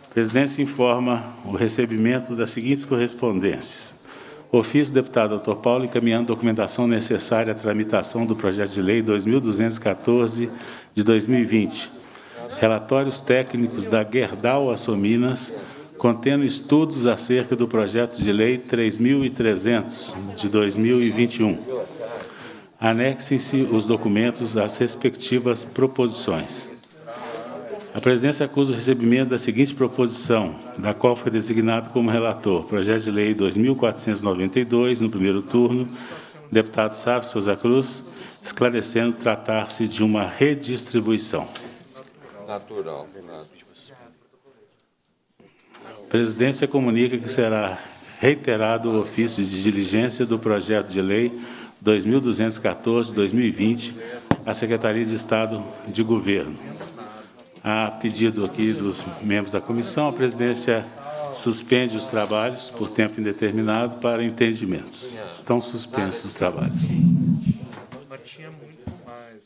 A presidência informa o recebimento das seguintes correspondências. Ofício do deputado Dr. Paulo encaminhando documentação necessária à tramitação do projeto de lei 2214 de 2020. Relatórios técnicos da Gerdau Açominas, contendo estudos acerca do projeto de lei 3.300 de 2021. Anexem-se os documentos às respectivas proposições. A presidência acusa o recebimento da seguinte proposição, da qual foi designado como relator, projeto de lei 2.492, no primeiro turno, deputado Sávio Souza Cruz, esclarecendo tratar-se de uma redistribuição. Natural. A presidência comunica que será reiterado o ofício de diligência do projeto de lei 2.214/2020 à Secretaria de Estado de Governo. A pedido aqui dos membros da comissão, a presidência suspende os trabalhos por tempo indeterminado para entendimentos. Estão suspensos os trabalhos. Mas tinha muito mais.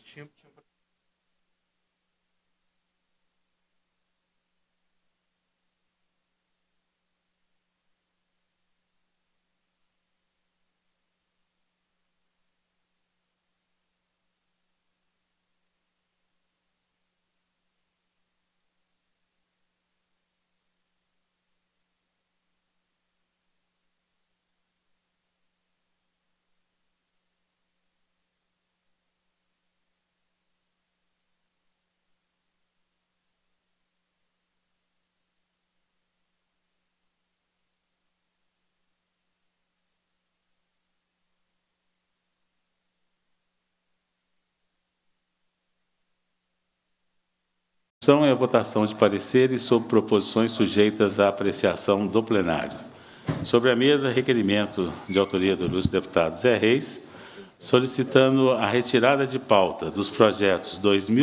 É a votação de pareceres sobre proposições sujeitas à apreciação do plenário. Sobre a mesa, requerimento de autoria do ilustre deputado Zé Reis, solicitando a retirada de pauta dos projetos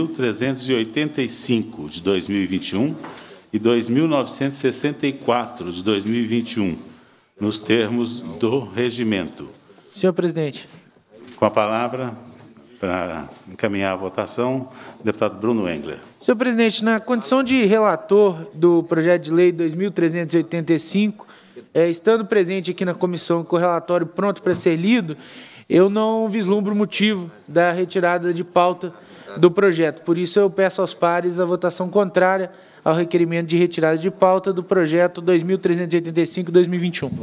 2.385 de 2021 e 2.964 de 2021, nos termos do regimento. Senhor presidente. Com a palavra, para encaminhar a votação, o deputado Bruno Engler. Senhor presidente, na condição de relator do projeto de lei 2.385, estando presente aqui na comissão com o relatório pronto para ser lido, eu não vislumbro o motivo da retirada de pauta do projeto. Por isso, eu peço aos pares a votação contrária ao requerimento de retirada de pauta do projeto 2.385/2021.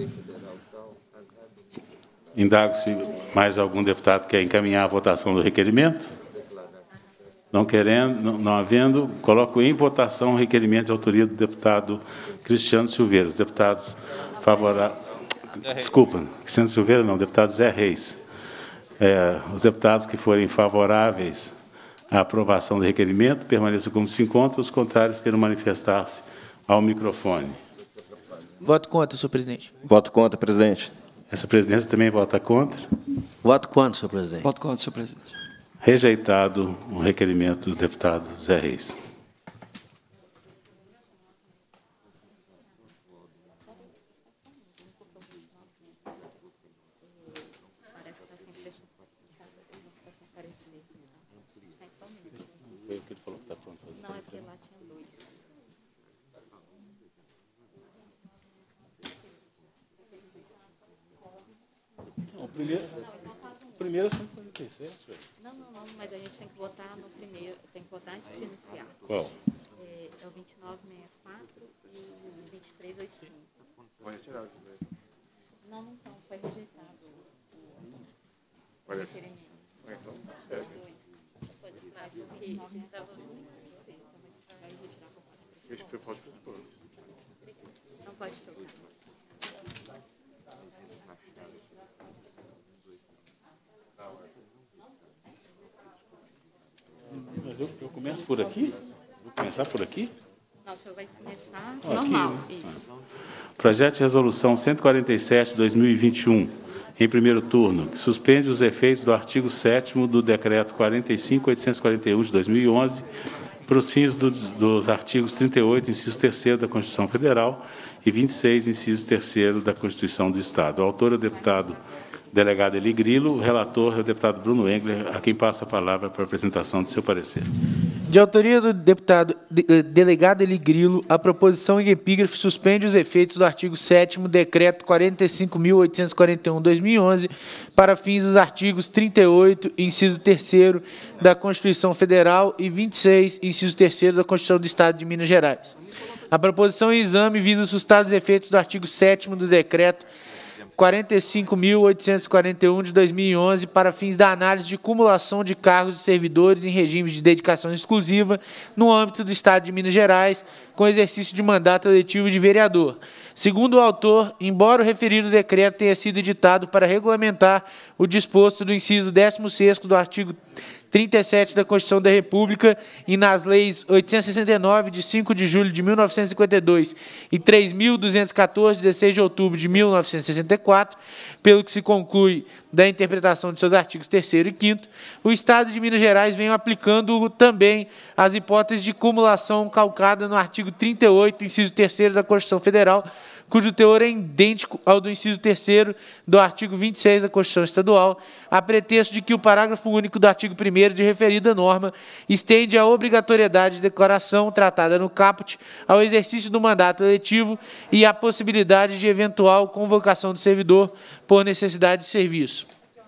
Indago se mais algum deputado quer encaminhar a votação do requerimento. Não querendo, não havendo, coloco em votação o requerimento de autoria do deputado Cristiano Silveira. Os deputados favoráveis... Desculpa, Cristiano Silveira não, deputado Zé Reis. Os deputados que forem favoráveis à aprovação do requerimento permaneçam como se encontram, os contrários queiram manifestar-se ao microfone. Voto contra, senhor presidente. Voto contra, presidente. Essa presidência também vota contra? Voto contra, senhor presidente. Voto contra, senhor presidente. Rejeitado o requerimento do deputado Zé Reis. Primeiro são 47, velho. Não, mas a gente tem que votar no primeiro, tem que votar antes de iniciar. Qual? É o 2964 e o 2385. Vai retirar os dois. Não estão, foi rejeitado o requerimento. Então, certo. Pode estar, porque estava vai retirar por parte. Deixa eu falar para todos. Não pode trocar. Mas eu começo por aqui? Vou começar por aqui? Não, o senhor vai começar normal. Isso. Projeto de resolução 147/2021, em primeiro turno, que suspende os efeitos do artigo 7º do decreto 45.841 de 2011 para os fins dos artigos 38, inciso 3º da Constituição Federal e 26, inciso 3º da Constituição do Estado. O autor é o deputado delegado Eli Grilo, o relator é o deputado Bruno Engler, a quem passo a palavra para a apresentação do seu parecer. De autoria do deputado delegado Eli Grilo, a proposição em epígrafe suspende os efeitos do artigo 7º, decreto 45.841/2011, para fins dos artigos 38, inciso 3º da Constituição Federal e 26, inciso 3º da Constituição do Estado de Minas Gerais. A proposição em exame visa sustar os efeitos do artigo 7º do decreto 45.841/2011 para fins da análise de cumulação de cargos de servidores em regimes de dedicação exclusiva no âmbito do Estado de Minas Gerais, com exercício de mandato eletivo de vereador. Segundo o autor, embora o referido decreto tenha sido editado para regulamentar o disposto do inciso 16º do artigo 37 da Constituição da República e nas leis 869, de 5 de julho de 1952 e 3.214, de 16 de outubro de 1964, pelo que se conclui da interpretação de seus artigos 3º e 5º, o Estado de Minas Gerais vem aplicando também as hipóteses de cumulação calcada no artigo 38, inciso 3º da Constituição Federal, cujo teor é idêntico ao do inciso 3º do artigo 26 da Constituição Estadual, a pretexto de que o parágrafo único do artigo 1º de referida norma estende a obrigatoriedade de declaração tratada no caput ao exercício do mandato eletivo e a possibilidade de eventual convocação do servidor por necessidade de serviço.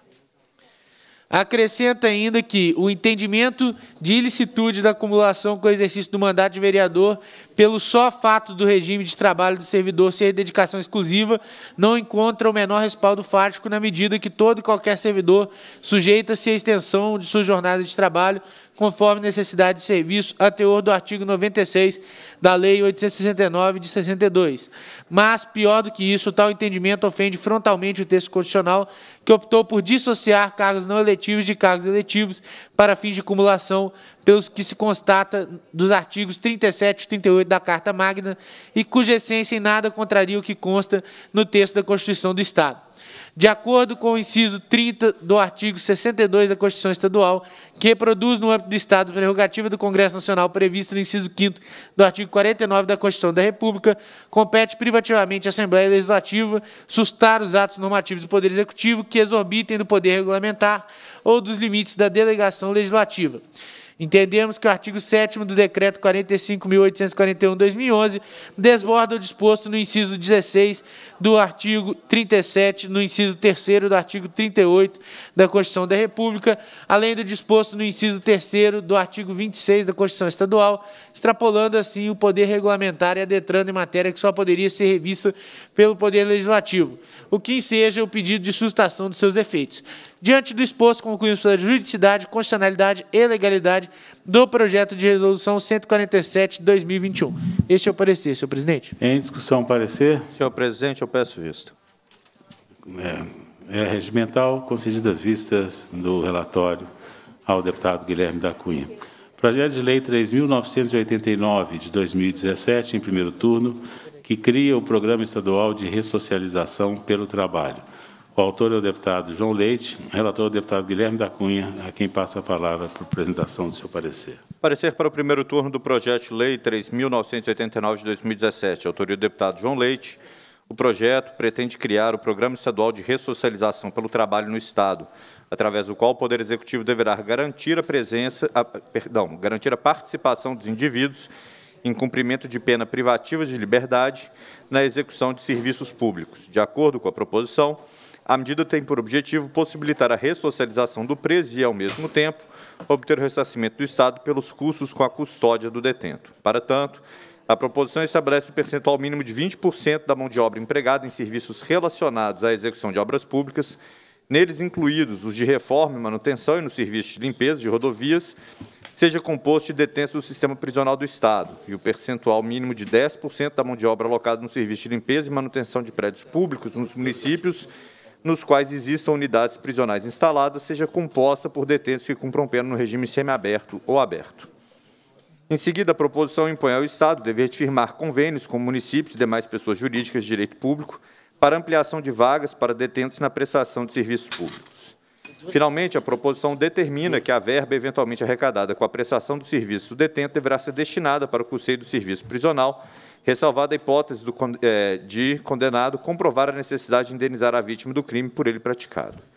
Acrescenta ainda que o entendimento de ilicitude da acumulação com o exercício do mandato de vereador, pelo só fato do regime de trabalho do servidor ser dedicação exclusiva, não encontra o menor respaldo fático na medida que todo e qualquer servidor sujeita-se à extensão de sua jornada de trabalho, conforme necessidade de serviço, a teor do artigo 96 da Lei 869 de 62. Mas, pior do que isso, tal entendimento ofende frontalmente o texto constitucional, que optou por dissociar cargos não eletivos de cargos eletivos para fins de acumulação, pelos que se constata dos artigos 37 e 38 da Carta Magna, e cuja essência em nada contraria o que consta no texto da Constituição do Estado. De acordo com o inciso 30 do artigo 62 da Constituição Estadual, que reproduz no âmbito do Estado a prerrogativa do Congresso Nacional prevista no inciso 5º do artigo 49 da Constituição da República, compete privativamente à Assembleia Legislativa sustar os atos normativos do Poder Executivo que exorbitem do poder regulamentar ou dos limites da delegação legislativa. Entendemos que o artigo 7º do Decreto 45.841/2011 desborda o disposto no inciso 16 do artigo 37, no inciso 3º do artigo 38 da Constituição da República, além do disposto no inciso 3º do artigo 26 da Constituição Estadual, extrapolando assim o poder regulamentar e adentrando em matéria que só poderia ser revista pelo Poder Legislativo, o que enseja o pedido de sustação dos seus efeitos. Diante do exposto, concluímos pela juridicidade, constitucionalidade e legalidade do projeto de resolução 147 de 2021. Este é o parecer, senhor presidente. Em discussão, parecer. Senhor presidente, eu peço vista. É regimental, concedidas vistas do relatório ao deputado Guilherme da Cunha. Projeto de Lei 3.989, de 2017, em primeiro turno, que cria o Programa Estadual de Ressocialização pelo Trabalho. O autor é o deputado João Leite, relator é o deputado Guilherme da Cunha, a quem passa a palavra para a apresentação do seu parecer. Parecer para o primeiro turno do projeto de lei 3.989 de 2017, autoria do deputado João Leite. O projeto pretende criar o Programa Estadual de Ressocialização pelo Trabalho no Estado, através do qual o Poder Executivo deverá garantir a participação dos indivíduos em cumprimento de pena privativa de liberdade na execução de serviços públicos. De acordo com a proposição, a medida tem por objetivo possibilitar a ressocialização do preso e, ao mesmo tempo, obter o ressarcimento do Estado pelos custos com a custódia do detento. Para tanto, a proposição estabelece o percentual mínimo de 20% da mão de obra empregada em serviços relacionados à execução de obras públicas, neles incluídos os de reforma e manutenção e no serviço de limpeza de rodovias, seja composto de detentos do sistema prisional do Estado, e o percentual mínimo de 10% da mão de obra alocada no serviço de limpeza e manutenção de prédios públicos nos municípios nos quais existam unidades prisionais instaladas, seja composta por detentos que cumpram pena no regime semiaberto ou aberto. Em seguida, a proposição impõe ao Estado o dever de firmar convênios com municípios e demais pessoas jurídicas de direito público para ampliação de vagas para detentos na prestação de serviços públicos. Finalmente, a proposição determina que a verba eventualmente arrecadada com a prestação do serviço do detento deverá ser destinada para o custeio do serviço prisional, ressalvada a hipótese de condenado comprovar a necessidade de indenizar a vítima do crime por ele praticado.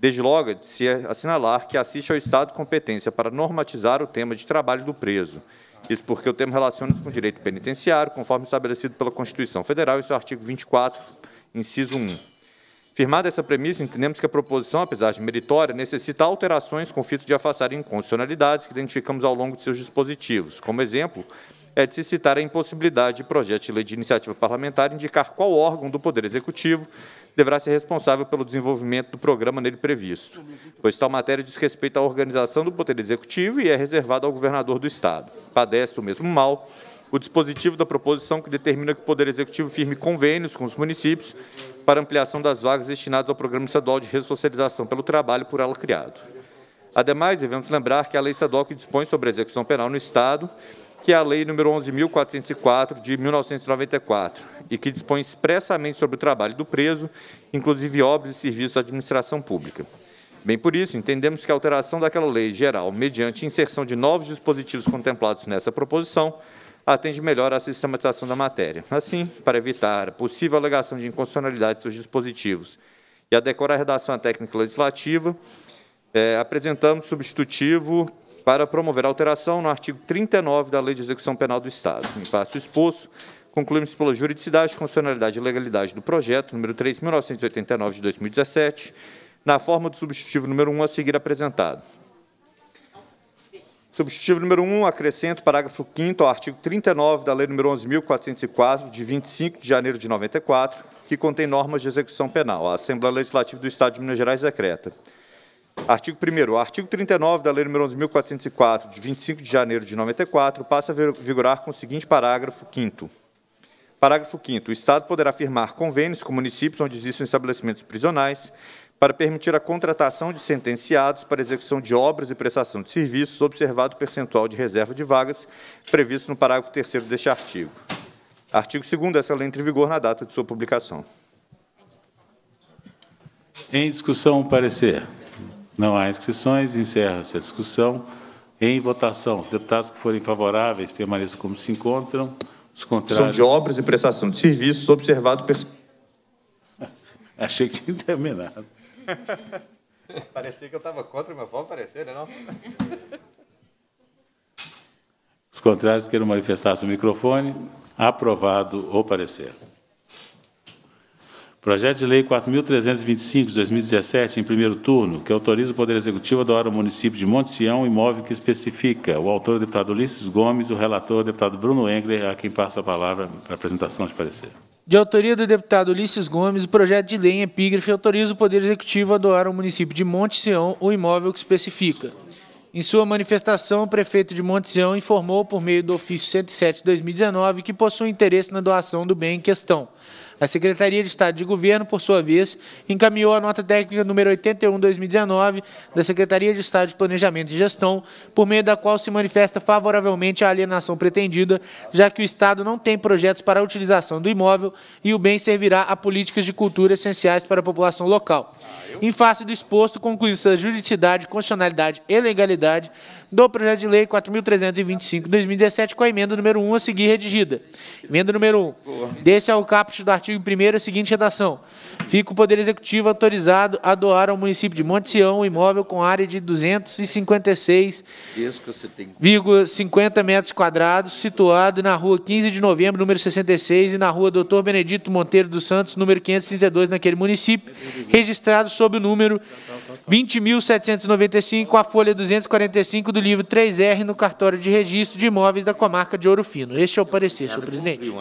Desde logo, de se assinalar que assiste ao Estado competência para normatizar o tema de trabalho do preso. Isso porque o tema relaciona-se com o direito penitenciário, conforme estabelecido pela Constituição Federal e seu artigo 24, inciso 1. Firmada essa premissa, entendemos que a proposição, apesar de meritória, necessita alterações com o fito de afastar inconstitucionalidades que identificamos ao longo de seus dispositivos. Como exemplo, é de se citar a impossibilidade de projeto de lei de iniciativa parlamentar indicar qual órgão do Poder Executivo deverá ser responsável pelo desenvolvimento do programa nele previsto, pois tal matéria diz respeito à organização do Poder Executivo e é reservada ao governador do Estado. Padece o mesmo mal o dispositivo da proposição que determina que o Poder Executivo firme convênios com os municípios para ampliação das vagas destinadas ao Programa Estadual de Ressocialização pelo Trabalho por ela criado. Ademais, devemos lembrar que a lei estadual que dispõe sobre a execução penal no Estado, que é a Lei nº 11.404, de 1994, e que dispõe expressamente sobre o trabalho do preso, inclusive óbitos e serviços da administração pública. Bem por isso, entendemos que a alteração daquela lei geral, mediante inserção de novos dispositivos contemplados nessa proposição, atende melhor à sistematização da matéria. Assim, para evitar a possível alegação de inconstitucionalidade de seus dispositivos e adequar a redação à técnica legislativa, apresentamos substitutivo para promover alteração no artigo 39 da Lei de Execução Penal do Estado. Em face do exposto, concluímos pela juridicidade, constitucionalidade e legalidade do projeto, número 3.989 de 2017, na forma do substitutivo número 1 a seguir apresentado. Substitutivo número 1, acrescento parágrafo 5º ao artigo 39 da Lei nº 11.404, de 25 de janeiro de 94, que contém normas de execução penal. A Assembleia Legislativa do Estado de Minas Gerais decreta. Artigo 1º. O artigo 39 da Lei nº 11.404, de 25 de janeiro de 94, passa a vigorar com o seguinte parágrafo 5º. Parágrafo 5º. O Estado poderá firmar convênios com municípios onde existam estabelecimentos prisionais para permitir a contratação de sentenciados para execução de obras e prestação de serviços, observado o percentual de reserva de vagas previsto no parágrafo 3º deste artigo. Artigo 2º. Essa lei entra em vigor na data de sua publicação. Em discussão, parecer. Não há inscrições, encerra-se a discussão. Em votação, os deputados que forem favoráveis permaneçam como se encontram. Os contrários... São de obras e prestação de serviços, observado... Achei que tinha terminado. Parecia que eu estava contra, mas pode parecer, né, não? Os contrários queiram manifestar-se no microfone. Aprovado o parecer. Projeto de Lei 4.325, de 2017, em primeiro turno, que autoriza o Poder Executivo a doar ao município de Monte Sião imóvel que especifica. O autor é o deputado Ulisses Gomes, o relator é o deputado Bruno Engler, a quem passo a palavra para a apresentação de parecer. De autoria do deputado Ulisses Gomes, o projeto de lei em epígrafe autoriza o Poder Executivo a doar ao município de Monte Sião o imóvel que especifica. Em sua manifestação, o prefeito de Monte Sião informou, por meio do ofício 107 de 2019, que possui interesse na doação do bem em questão. A Secretaria de Estado de Governo, por sua vez, encaminhou a nota técnica número 81/2019 da Secretaria de Estado de Planejamento e Gestão, por meio da qual se manifesta favoravelmente à alienação pretendida, já que o Estado não tem projetos para a utilização do imóvel e o bem servirá a políticas de cultura essenciais para a população local. Em face do exposto, conclui-se a juridicidade, constitucionalidade e legalidade do projeto de lei 4.325 de 2017, com a emenda número 1 a seguir redigida. Emenda número 1. Desse ao caput do artigo 1º a seguinte redação. Fica o Poder Executivo autorizado a doar ao município de Monte Sião um imóvel com área de 256,50 metros quadrados, situado na rua 15 de novembro, número 66, e na rua Dr. Benedito Monteiro dos Santos, número 532, naquele município, registrado sob o número 20.795, a folha 245 do livro 3R, no cartório de registro de imóveis da comarca de Ouro Fino. Este é o parecer, senhor presidente.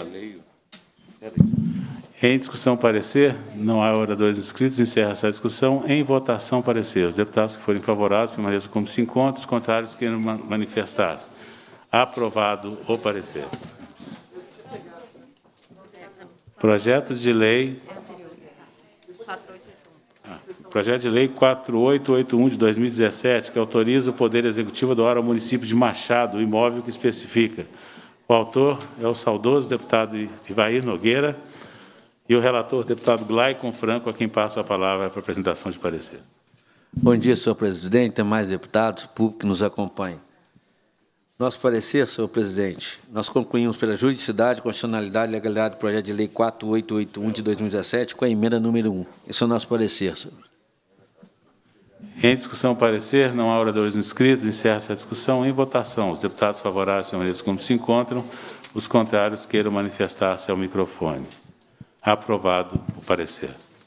Em discussão, parecer. Não há oradores inscritos. Encerra-se a discussão. Em votação, parecer. Os deputados que forem favoráveis permaneçam como se encontram. Os contrários queiram manifestar-se. Aprovado o parecer. Projeto de lei... Projeto de Lei 4881, de 2017, que autoriza o Poder Executivo a doar ao município de Machado o imóvel que especifica. O autor é o saudoso deputado Ivair Nogueira e o relator, deputado Glaicon Franco, a quem passo a palavra para a apresentação de parecer. Bom dia, senhor presidente, demais deputados, público que nos acompanha. Nosso parecer, senhor presidente, nós concluímos pela juridicidade, constitucionalidade e legalidade do projeto de lei 4881 de 2017, com a emenda número 1. Esse é o nosso parecer, senhor. Em discussão, parecer, não há oradores inscritos, encerra-se a discussão. Em votação, os deputados favoráveis permaneçam como se encontram, os contrários queiram manifestar-se ao microfone. Aprovado o parecer.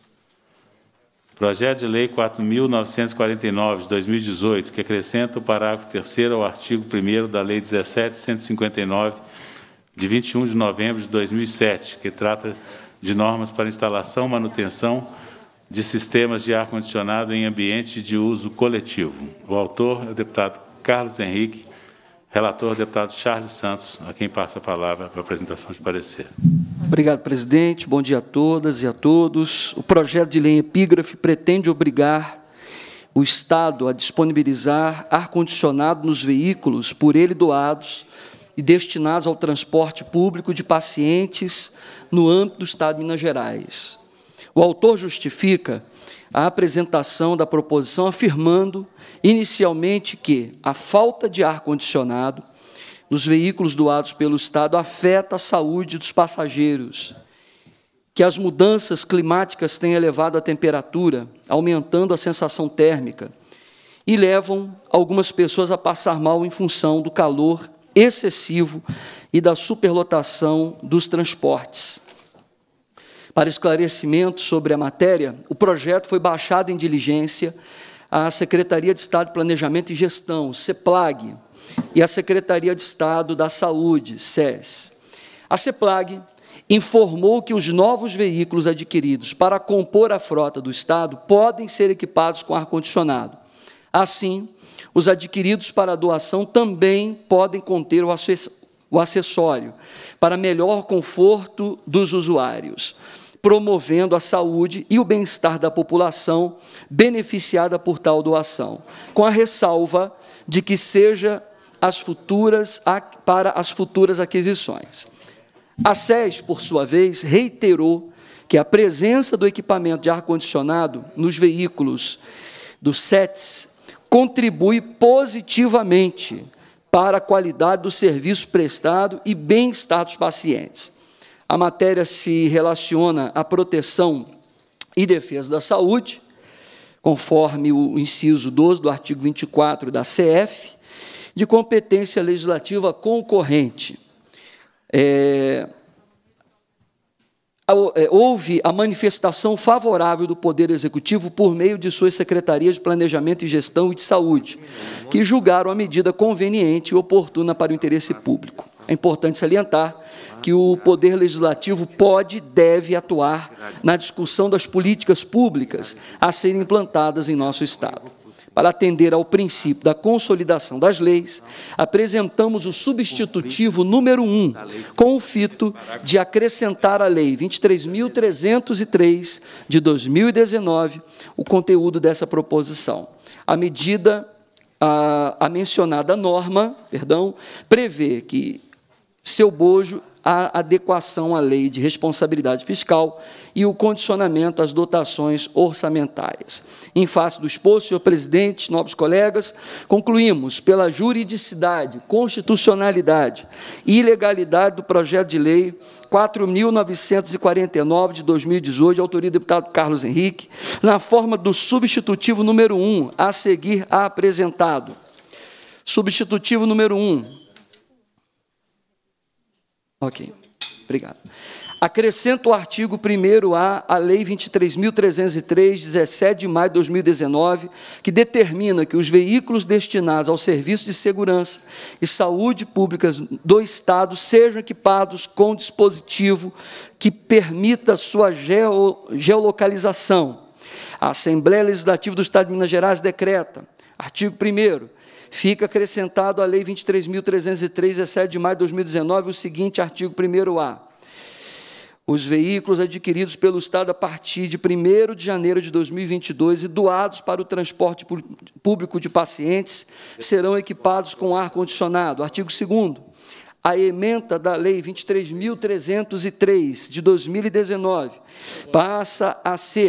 Projeto de Lei 4.949, de 2018, que acrescenta o parágrafo 3º ao artigo 1º da Lei 17.159, de 21 de novembro de 2007, que trata de normas para instalação e manutenção de sistemas de ar-condicionado em ambiente de uso coletivo. O autor é o deputado Carlos Henrique, relator, o deputado Charles Santos, a quem passa a palavra para a apresentação de parecer. Obrigado, presidente. Bom dia a todas e a todos. O projeto de lei epígrafe pretende obrigar o Estado a disponibilizar ar-condicionado nos veículos por ele doados e destinados ao transporte público de pacientes no âmbito do Estado de Minas Gerais. O autor justifica a apresentação da proposição afirmando, inicialmente, que a falta de ar-condicionado nos veículos doados pelo Estado afeta a saúde dos passageiros, que as mudanças climáticas têm elevado a temperatura, aumentando a sensação térmica, e levam algumas pessoas a passar mal em função do calor excessivo e da superlotação dos transportes. Para esclarecimento sobre a matéria, o projeto foi baixado em diligência à Secretaria de Estado de Planejamento e Gestão, CEPLAG, e à Secretaria de Estado da Saúde, SES. A CEPLAG informou que os novos veículos adquiridos para compor a frota do Estado podem ser equipados com ar-condicionado. Assim, os adquiridos para doação também podem conter o acessório para melhor conforto dos usuários, promovendo a saúde e o bem-estar da população beneficiada por tal doação, com a ressalva de que seja para as futuras aquisições. A SES, por sua vez, reiterou que a presença do equipamento de ar-condicionado nos veículos do SETS contribui positivamente para a qualidade do serviço prestado e bem-estar dos pacientes. A matéria se relaciona à proteção e defesa da saúde, conforme o inciso 12 do artigo 24 da CF, de competência legislativa concorrente. Houve a manifestação favorável do Poder Executivo por meio de suas secretarias de Planejamento e Gestão e de Saúde, que julgaram a medida conveniente e oportuna para o interesse público. É importante salientar que o Poder Legislativo pode e deve atuar na discussão das políticas públicas a serem implantadas em nosso Estado. Para atender ao princípio da consolidação das leis, apresentamos o substitutivo número 1, com o fito de acrescentar à Lei 23.303, de 2019, o conteúdo dessa proposição. A medida, a mencionada norma, prevê que seu bojo a adequação à lei de responsabilidade fiscal e o condicionamento às dotações orçamentárias. Em face do exposto, senhor presidente, nobres colegas, concluímos pela juridicidade, constitucionalidade e ilegalidade do projeto de lei 4.949, de 2018, de autoria do deputado Carlos Henrique, na forma do substitutivo número 1, a seguir apresentado. Substitutivo número 1. Ok, obrigado. Acrescento o artigo 1º à Lei 23.303, 17 de maio de 2019, que determina que os veículos destinados ao serviço de segurança e saúde públicas do Estado sejam equipados com dispositivo que permita sua geolocalização. A Assembleia Legislativa do Estado de Minas Gerais decreta, artigo 1º, fica acrescentado à Lei 23.303, 17 de maio de 2019, o seguinte artigo 1º-A. Os veículos adquiridos pelo Estado a partir de 1º de janeiro de 2022 e doados para o transporte público de pacientes serão equipados com ar-condicionado. Artigo 2º. A ementa da Lei 23.303, de 2019, passa a ser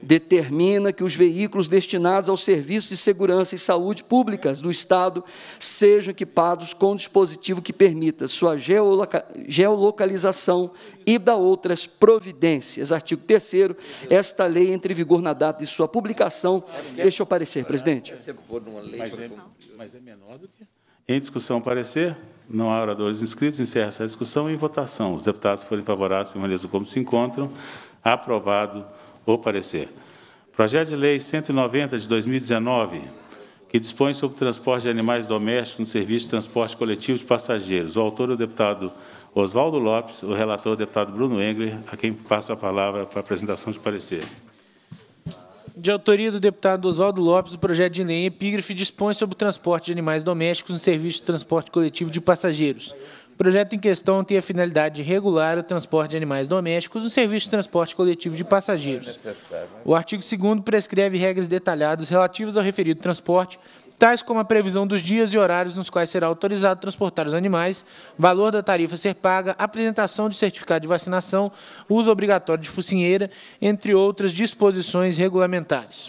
determina que os veículos destinados ao serviço de segurança e saúde públicas do Estado sejam equipados com dispositivo que permita sua geolocalização e da outras providências. Artigo 3º, esta lei entra em vigor na data de sua publicação. Este é o parecer, presidente. Mas é menor do que... Em discussão, parecer. Não há oradores inscritos. Encerra-se a discussão e votação. Os deputados que forem favoráveis permaneçam como se encontram. Aprovado o parecer. Projeto de Lei 190 de 2019, que dispõe sobre o transporte de animais domésticos no serviço de transporte coletivo de passageiros. O autor é o deputado Oswaldo Lopes, o relator é o deputado Bruno Engler, a quem passa a palavra para a apresentação de parecer. De autoria do deputado Oswaldo Lopes, o projeto de lei em epígrafe dispõe sobre o transporte de animais domésticos no serviço de transporte coletivo de passageiros. O projeto em questão tem a finalidade de regular o transporte de animais domésticos no serviço de transporte coletivo de passageiros. O artigo 2º prescreve regras detalhadas relativas ao referido transporte, tais como a previsão dos dias e horários nos quais será autorizado transportar os animais, valor da tarifa a ser paga, apresentação de certificado de vacinação, uso obrigatório de focinheira, entre outras disposições regulamentares.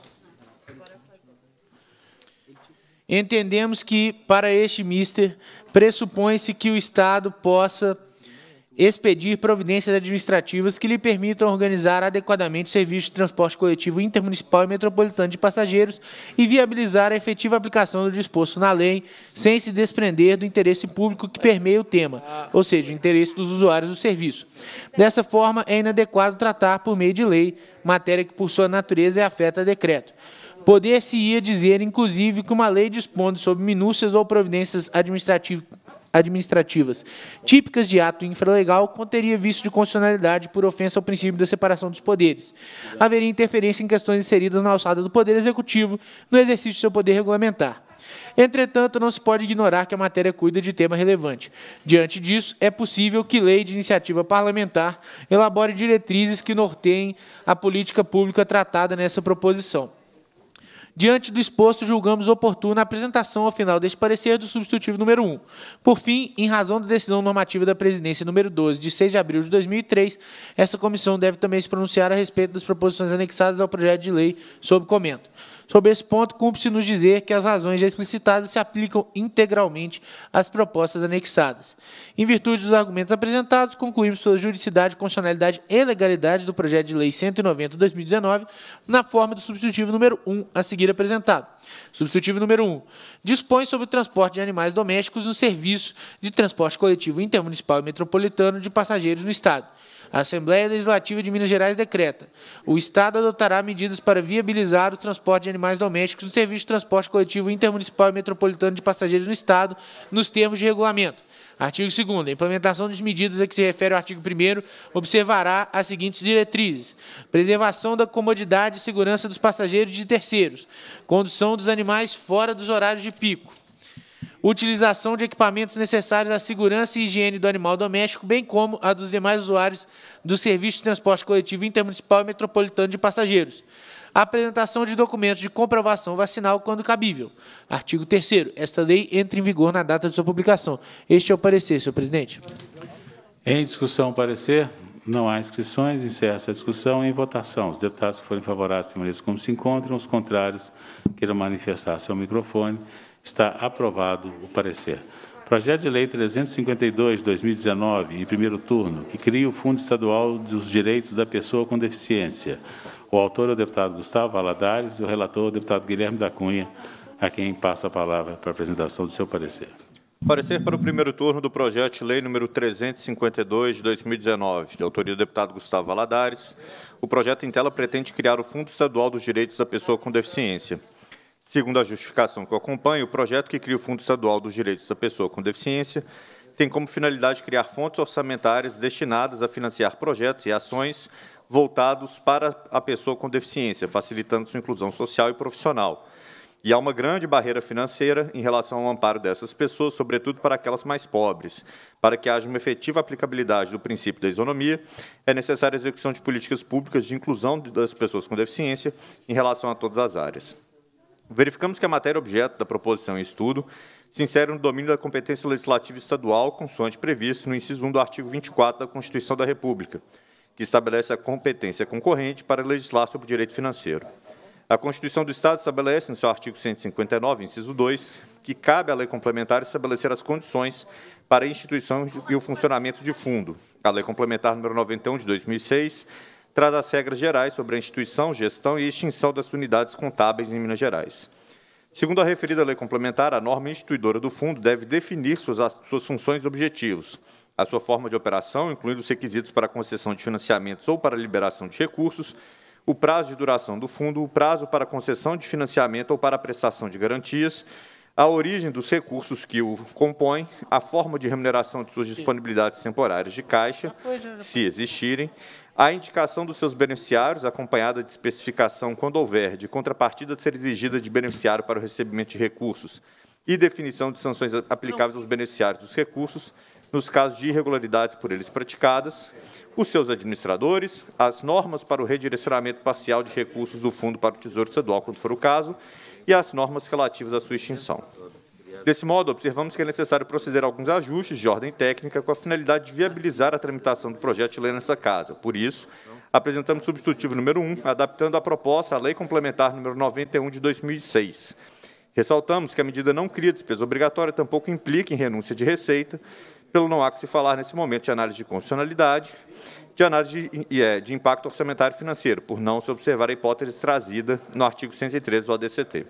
Entendemos que, para este mister, pressupõe-se que o Estado possa expedir providências administrativas que lhe permitam organizar adequadamente o serviço de transporte coletivo intermunicipal e metropolitano de passageiros e viabilizar a efetiva aplicação do disposto na lei, sem se desprender do interesse público que permeia o tema, ou seja, o interesse dos usuários do serviço. Dessa forma, é inadequado tratar por meio de lei, matéria que, por sua natureza, é afeta a decreto. Poder-se-ia dizer, inclusive, que uma lei dispondo sobre minúcias ou providências administrativas típicas de ato infralegal conteria vício de constitucionalidade por ofensa ao princípio da separação dos poderes. Haveria interferência em questões inseridas na alçada do Poder Executivo no exercício de seu poder regulamentar. Entretanto, não se pode ignorar que a matéria cuida de tema relevante. Diante disso, é possível que lei de iniciativa parlamentar elabore diretrizes que norteiem a política pública tratada nessa proposição. Diante do exposto, julgamos oportuna a apresentação ao final deste parecer do substitutivo número 1. Por fim, em razão da decisão normativa da presidência número 12, de 6 de abril de 2003, essa comissão deve também se pronunciar a respeito das proposições anexadas ao projeto de lei sob comento. Sobre esse ponto, cumpre-se nos dizer que as razões já explicitadas se aplicam integralmente às propostas anexadas. Em virtude dos argumentos apresentados, concluímos pela juridicidade, constitucionalidade e legalidade do projeto de lei 190/2019, na forma do substitutivo número 1 a seguir apresentado. Substitutivo número 1. Dispõe sobre o transporte de animais domésticos no serviço de transporte coletivo intermunicipal e metropolitano de passageiros no Estado. A Assembleia Legislativa de Minas Gerais decreta: o Estado adotará medidas para viabilizar o transporte de animais domésticos no serviço de transporte coletivo intermunicipal e metropolitano de passageiros no Estado, nos termos de regulamento. Artigo 2º. A implementação das medidas a que se refere o artigo 1º observará as seguintes diretrizes: preservação da comodidade e segurança dos passageiros e de terceiros, condução dos animais fora dos horários de pico, utilização de equipamentos necessários à segurança e higiene do animal doméstico, bem como a dos demais usuários do serviço de transporte coletivo intermunicipal e metropolitano de passageiros. A apresentação de documentos de comprovação vacinal quando cabível. Artigo 3º. Esta lei entra em vigor na data de sua publicação. Este é o parecer, senhor presidente. Em discussão, parecer. Não há inscrições. Encerra essa discussão. Em votação. Os deputados que forem favoráveis permaneçam como se encontram. Os contrários queiram manifestar seu microfone. Está aprovado o parecer. Projeto de Lei 352, 2019, em primeiro turno, que cria o Fundo Estadual dos Direitos da Pessoa com Deficiência. O autor é o deputado Gustavo Valadares e o relator é o deputado Guilherme da Cunha, a quem passo a palavra para a apresentação do seu parecer. Parecer para o primeiro turno do projeto de lei número 352, de 2019, de autoria do deputado Gustavo Valadares. O projeto em tela pretende criar o Fundo Estadual dos Direitos da Pessoa com Deficiência. Segundo a justificação que eu acompanho, o projeto que cria o Fundo Estadual dos Direitos da Pessoa com Deficiência tem como finalidade criar fontes orçamentárias destinadas a financiar projetos e ações voltados para a pessoa com deficiência, facilitando sua inclusão social e profissional. E há uma grande barreira financeira em relação ao amparo dessas pessoas, sobretudo para aquelas mais pobres. Para que haja uma efetiva aplicabilidade do princípio da isonomia, é necessária a execução de políticas públicas de inclusão das pessoas com deficiência em relação a todas as áreas. Verificamos que a matéria objeto da proposição em estudo se insere no domínio da competência legislativa estadual, consoante previsto no inciso 1 do artigo 24 da Constituição da República, que estabelece a competência concorrente para legislar sobre o direito financeiro. A Constituição do Estado estabelece, no seu artigo 159, inciso 2, que cabe à lei complementar estabelecer as condições para a instituição e o funcionamento de fundo. A Lei Complementar número 91, de 2006, traz as regras gerais sobre a instituição, gestão e extinção das unidades contábeis em Minas Gerais. Segundo a referida lei complementar, a norma instituidora do fundo deve definir suas funções e objetivos, a sua forma de operação, incluindo os requisitos para a concessão de financiamentos ou para a liberação de recursos, o prazo de duração do fundo, o prazo para a concessão de financiamento ou para a prestação de garantias, a origem dos recursos que o compõem, a forma de remuneração de suas disponibilidades temporárias de caixa, se existirem, a indicação dos seus beneficiários, acompanhada de especificação, quando houver, de contrapartida a ser exigida de beneficiário para o recebimento de recursos e definição de sanções aplicáveis aos beneficiários dos recursos, nos casos de irregularidades por eles praticadas, os seus administradores, as normas para o redirecionamento parcial de recursos do fundo para o Tesouro Estadual, quando for o caso, e as normas relativas à sua extinção. Desse modo, observamos que é necessário proceder a alguns ajustes de ordem técnica com a finalidade de viabilizar a tramitação do projeto de lei nessa Casa. Por isso, apresentamos o substitutivo número 1, adaptando a proposta à Lei Complementar número 91, de 2006. Ressaltamos que a medida não cria despesa obrigatória, tampouco implica em renúncia de receita, pelo não há que se falar nesse momento de análise de constitucionalidade, de análise de impacto orçamentário e financeiro, por não se observar a hipótese trazida no artigo 113 do ADCT.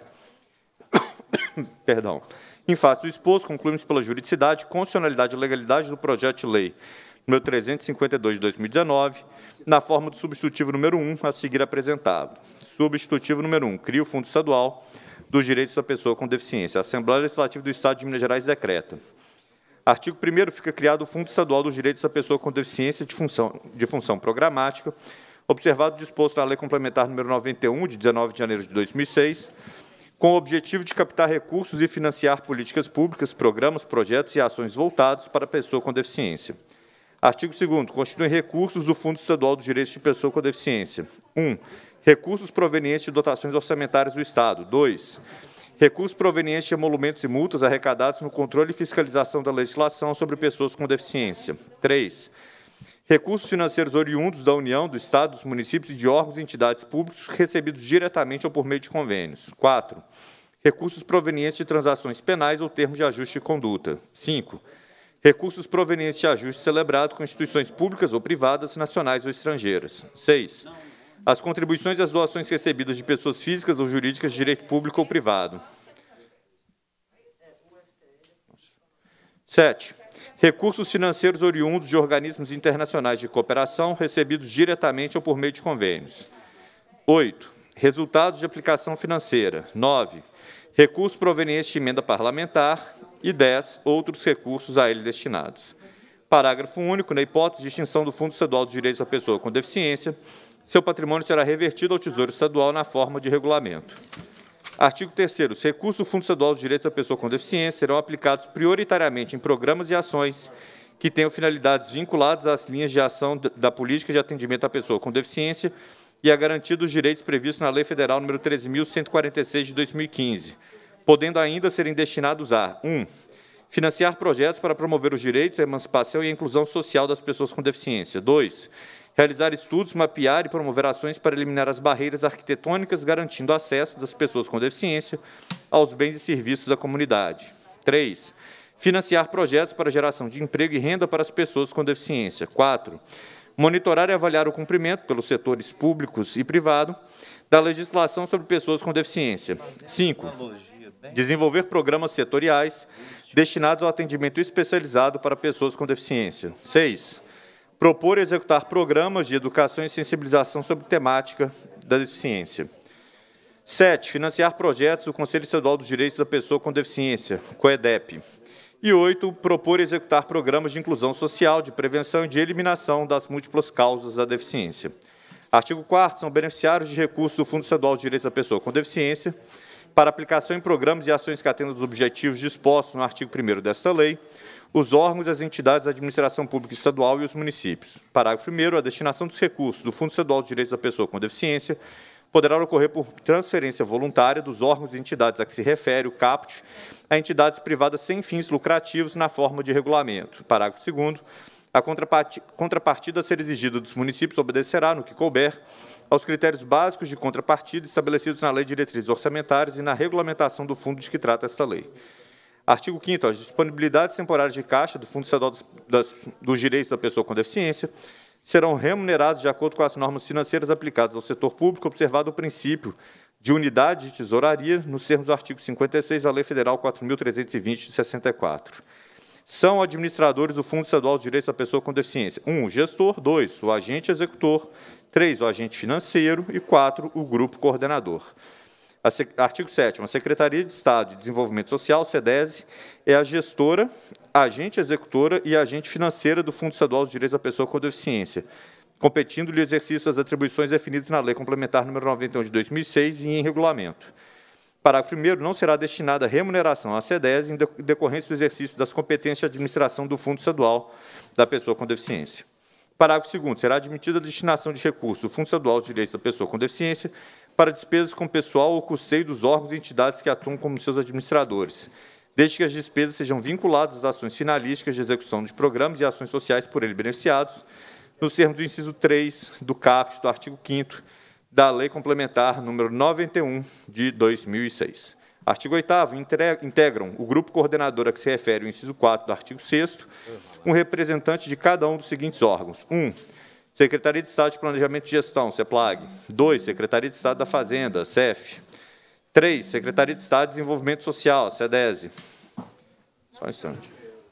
Perdão. Em face do exposto, concluímos pela juridicidade, constitucionalidade e legalidade do projeto de lei número 352 de 2019, na forma do substitutivo número 1, a seguir apresentado. Substitutivo número 1, cria o Fundo Estadual dos Direitos da Pessoa com Deficiência. A Assembleia Legislativa do Estado de Minas Gerais decreta. Artigo 1º, fica criado o Fundo Estadual dos Direitos da Pessoa com Deficiência de função programática, observado o disposto na Lei Complementar número 91, de 19 de janeiro de 2006, com o objetivo de captar recursos e financiar políticas públicas, programas, projetos e ações voltados para a pessoa com deficiência. Artigo 2º, constituem recursos do Fundo Estadual dos Direitos de Pessoa com Deficiência. 1. Recursos provenientes de dotações orçamentárias do Estado. 2. Recursos provenientes de emolumentos e multas arrecadados no controle e fiscalização da legislação sobre pessoas com deficiência. 3. Recursos financeiros oriundos da União, do Estado, dos municípios e de órgãos e entidades públicos recebidos diretamente ou por meio de convênios. 4. Recursos provenientes de transações penais ou termos de ajuste de conduta. 5. Recursos provenientes de ajuste celebrado com instituições públicas ou privadas, nacionais ou estrangeiras. 6. As contribuições e as doações recebidas de pessoas físicas ou jurídicas de direito público ou privado. 7. Recursos financeiros oriundos de organismos internacionais de cooperação recebidos diretamente ou por meio de convênios. 8. Resultados de aplicação financeira. 9. Recursos provenientes de emenda parlamentar. E 10. Outros recursos a ele destinados. Parágrafo único. Na hipótese de extinção do Fundo Estadual dos Direitos da Pessoa com Deficiência, seu patrimônio será revertido ao Tesouro Estadual na forma de regulamento. Artigo 3º. Os recursos do Fundo Estadual dos Direitos da Pessoa com Deficiência serão aplicados prioritariamente em programas e ações que tenham finalidades vinculadas às linhas de ação da política de atendimento à pessoa com deficiência e à garantia dos direitos previstos na Lei Federal nº 13.146, de 2015, podendo ainda serem destinados a 1. Financiar projetos para promover os direitos, a emancipação e a inclusão social das pessoas com deficiência. 2. Realizar estudos, mapear e promover ações para eliminar as barreiras arquitetônicas, garantindo acesso das pessoas com deficiência aos bens e serviços da comunidade. 3. Financiar projetos para geração de emprego e renda para as pessoas com deficiência. 4. Monitorar e avaliar o cumprimento, pelos setores públicos e privado, da legislação sobre pessoas com deficiência. 5. Desenvolver programas setoriais destinados ao atendimento especializado para pessoas com deficiência. 6. Propor e executar programas de educação e sensibilização sobre temática da deficiência. 7. Financiar projetos do Conselho Estadual dos Direitos da Pessoa com Deficiência, COEDEP. E 8. Propor e executar programas de inclusão social, de prevenção e de eliminação das múltiplas causas da deficiência. Artigo 4º. São beneficiários de recursos do Fundo Estadual dos Direitos da Pessoa com Deficiência, para aplicação em programas e ações que atendam aos objetivos dispostos no artigo 1º desta lei, os órgãos e as entidades da administração pública estadual e os municípios. Parágrafo 1º. A destinação dos recursos do Fundo Estadual dos Direitos da Pessoa com Deficiência poderá ocorrer por transferência voluntária dos órgãos e entidades a que se refere o caput a entidades privadas sem fins lucrativos na forma de regulamento. Parágrafo 2º. A contrapartida a ser exigida dos municípios obedecerá, no que couber, aos critérios básicos de contrapartida estabelecidos na Lei de Diretrizes Orçamentárias e na regulamentação do fundo de que trata esta lei. Artigo 5º. As disponibilidades temporárias de caixa do Fundo Estadual dos Direitos da Pessoa com Deficiência serão remunerados de acordo com as normas financeiras aplicadas ao setor público, observado o princípio de unidade de tesouraria, nos termos do artigo 56 da Lei Federal 4.320, de 64. São administradores do Fundo Estadual dos Direitos da Pessoa com Deficiência: 1, o gestor; 2, o agente executor; 3, o agente financeiro; e 4, o grupo coordenador. Artigo 7º. A Secretaria de Estado de Desenvolvimento Social, SEDESE, é a gestora, agente executora e agente financeira do Fundo Estadual dos Direitos da Pessoa com Deficiência, competindo-lhe o exercício das atribuições definidas na Lei Complementar nº 91 de 2006 e em regulamento. Parágrafo 1º. Não será destinada remuneração à SEDESE em decorrência do exercício das competências de administração do Fundo Estadual da Pessoa com Deficiência. Parágrafo 2º. Será admitida a destinação de recursos do Fundo Estadual dos Direitos da Pessoa com Deficiência para despesas com pessoal ou custeio dos órgãos e entidades que atuam como seus administradores, desde que as despesas sejam vinculadas às ações finalísticas de execução de programas e ações sociais por ele beneficiados, nos termos do inciso 3 do caput do artigo 5º da Lei Complementar nº 91, de 2006. Artigo 8º. Integram o grupo coordenador a que se refere o inciso 4 do artigo 6º, um representante de cada um dos seguintes órgãos: 1, Secretaria de Estado de Planejamento e Gestão, CEPLAG; 2, Secretaria de Estado da Fazenda, CEF; 3, Secretaria de Estado de Desenvolvimento Social, SEDESE. Só um instante.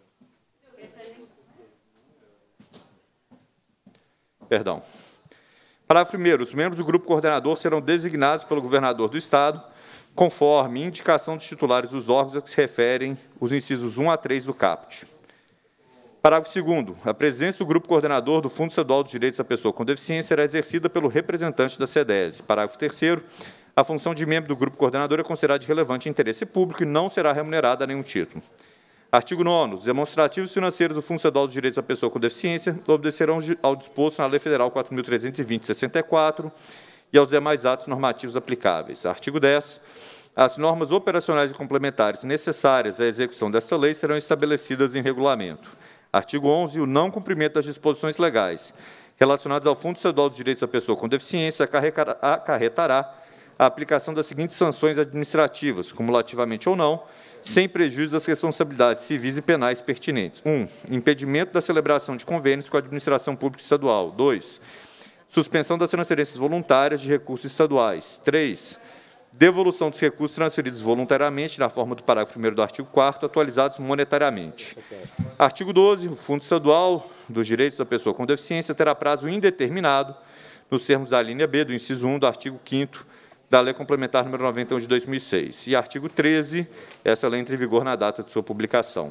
Perdão. Parágrafo 1º. Os membros do grupo coordenador serão designados pelo governador do Estado, conforme indicação dos titulares dos órgãos a que se referem os incisos 1 a 3 do caput. Parágrafo 2º. A presidência do grupo coordenador do Fundo Estadual dos Direitos da Pessoa com Deficiência será exercida pelo representante da SEDESE. Parágrafo 3º. A função de membro do grupo coordenador é considerada de relevante interesse público e não será remunerada a nenhum título. Artigo 9º. Os demonstrativos financeiros do Fundo Estadual dos Direitos da Pessoa com Deficiência obedecerão ao disposto na Lei Federal 4.320, de 64 e aos demais atos normativos aplicáveis. Artigo 10º. As normas operacionais e complementares necessárias à execução desta lei serão estabelecidas em regulamento. Artigo 11º. O não cumprimento das disposições legais relacionadas ao Fundo Estadual dos Direitos da Pessoa com Deficiência acarretará a aplicação das seguintes sanções administrativas, cumulativamente ou não, sem prejuízo das responsabilidades civis e penais pertinentes. 1, impedimento da celebração de convênios com a administração pública estadual. 2, suspensão das transferências voluntárias de recursos estaduais. 3, devolução dos recursos transferidos voluntariamente, na forma do parágrafo 1º do artigo 4º, atualizados monetariamente. Artigo 12º. O Fundo Estadual dos Direitos da Pessoa com Deficiência terá prazo indeterminado, nos termos da linha B do inciso 1 do artigo 5º da Lei Complementar nº 91, de 2006. E artigo 13º. Essa lei entra em vigor na data de sua publicação.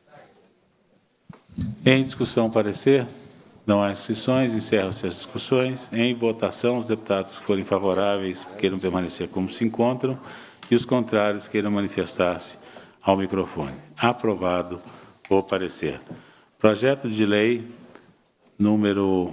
Em discussão, parecer? Não há inscrições, encerram-se as discussões. Em votação, os deputados que forem favoráveis queiram permanecer como se encontram e os contrários queiram manifestar-se ao microfone. Aprovado o parecer. Projeto de lei número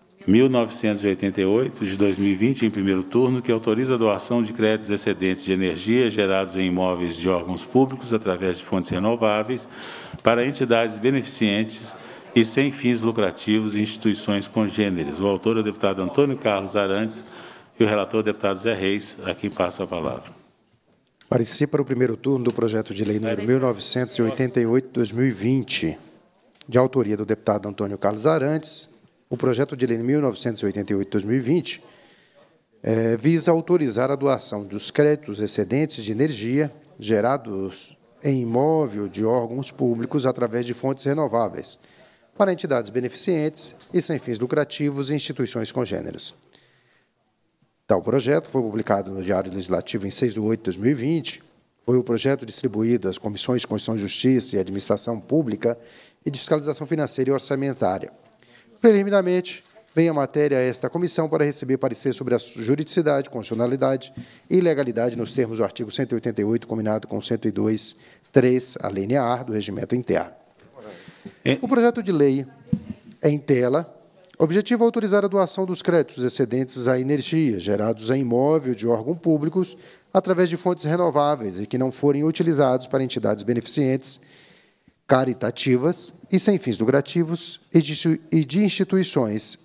1988, de 2020, em primeiro turno, que autoriza a doação de créditos excedentes de energia gerados em imóveis de órgãos públicos através de fontes renováveis para entidades beneficentes e sem fins lucrativos e instituições congêneres. O autor é o deputado Antônio Carlos Arantes e o relator é o deputado Zé Reis, a quem passo a palavra. Parecer para o primeiro turno do projeto de lei número 1988/2020, de autoria do deputado Antônio Carlos Arantes. O projeto de lei 1988/2020 visa autorizar a doação dos créditos excedentes de energia gerados em imóvel de órgãos públicos através de fontes renováveis para entidades beneficentes e sem fins lucrativos e instituições congêneres. Tal projeto foi publicado no Diário Legislativo em 6 de 8 de 2020. Foi o projeto distribuído às Comissões de Constituição e Justiça e Administração Pública e de Fiscalização Financeira e Orçamentária. Preliminarmente, vem a matéria a esta comissão para receber parecer sobre a juridicidade, constitucionalidade e legalidade nos termos do artigo 188, combinado com 102.3, a linha A do Regimento Interno. O projeto de lei é em tela. O objetivo é autorizar a doação dos créditos excedentes à energia gerados em imóvel de órgãos públicos através de fontes renováveis e que não forem utilizados para entidades beneficentes caritativas e sem fins lucrativos e de instituições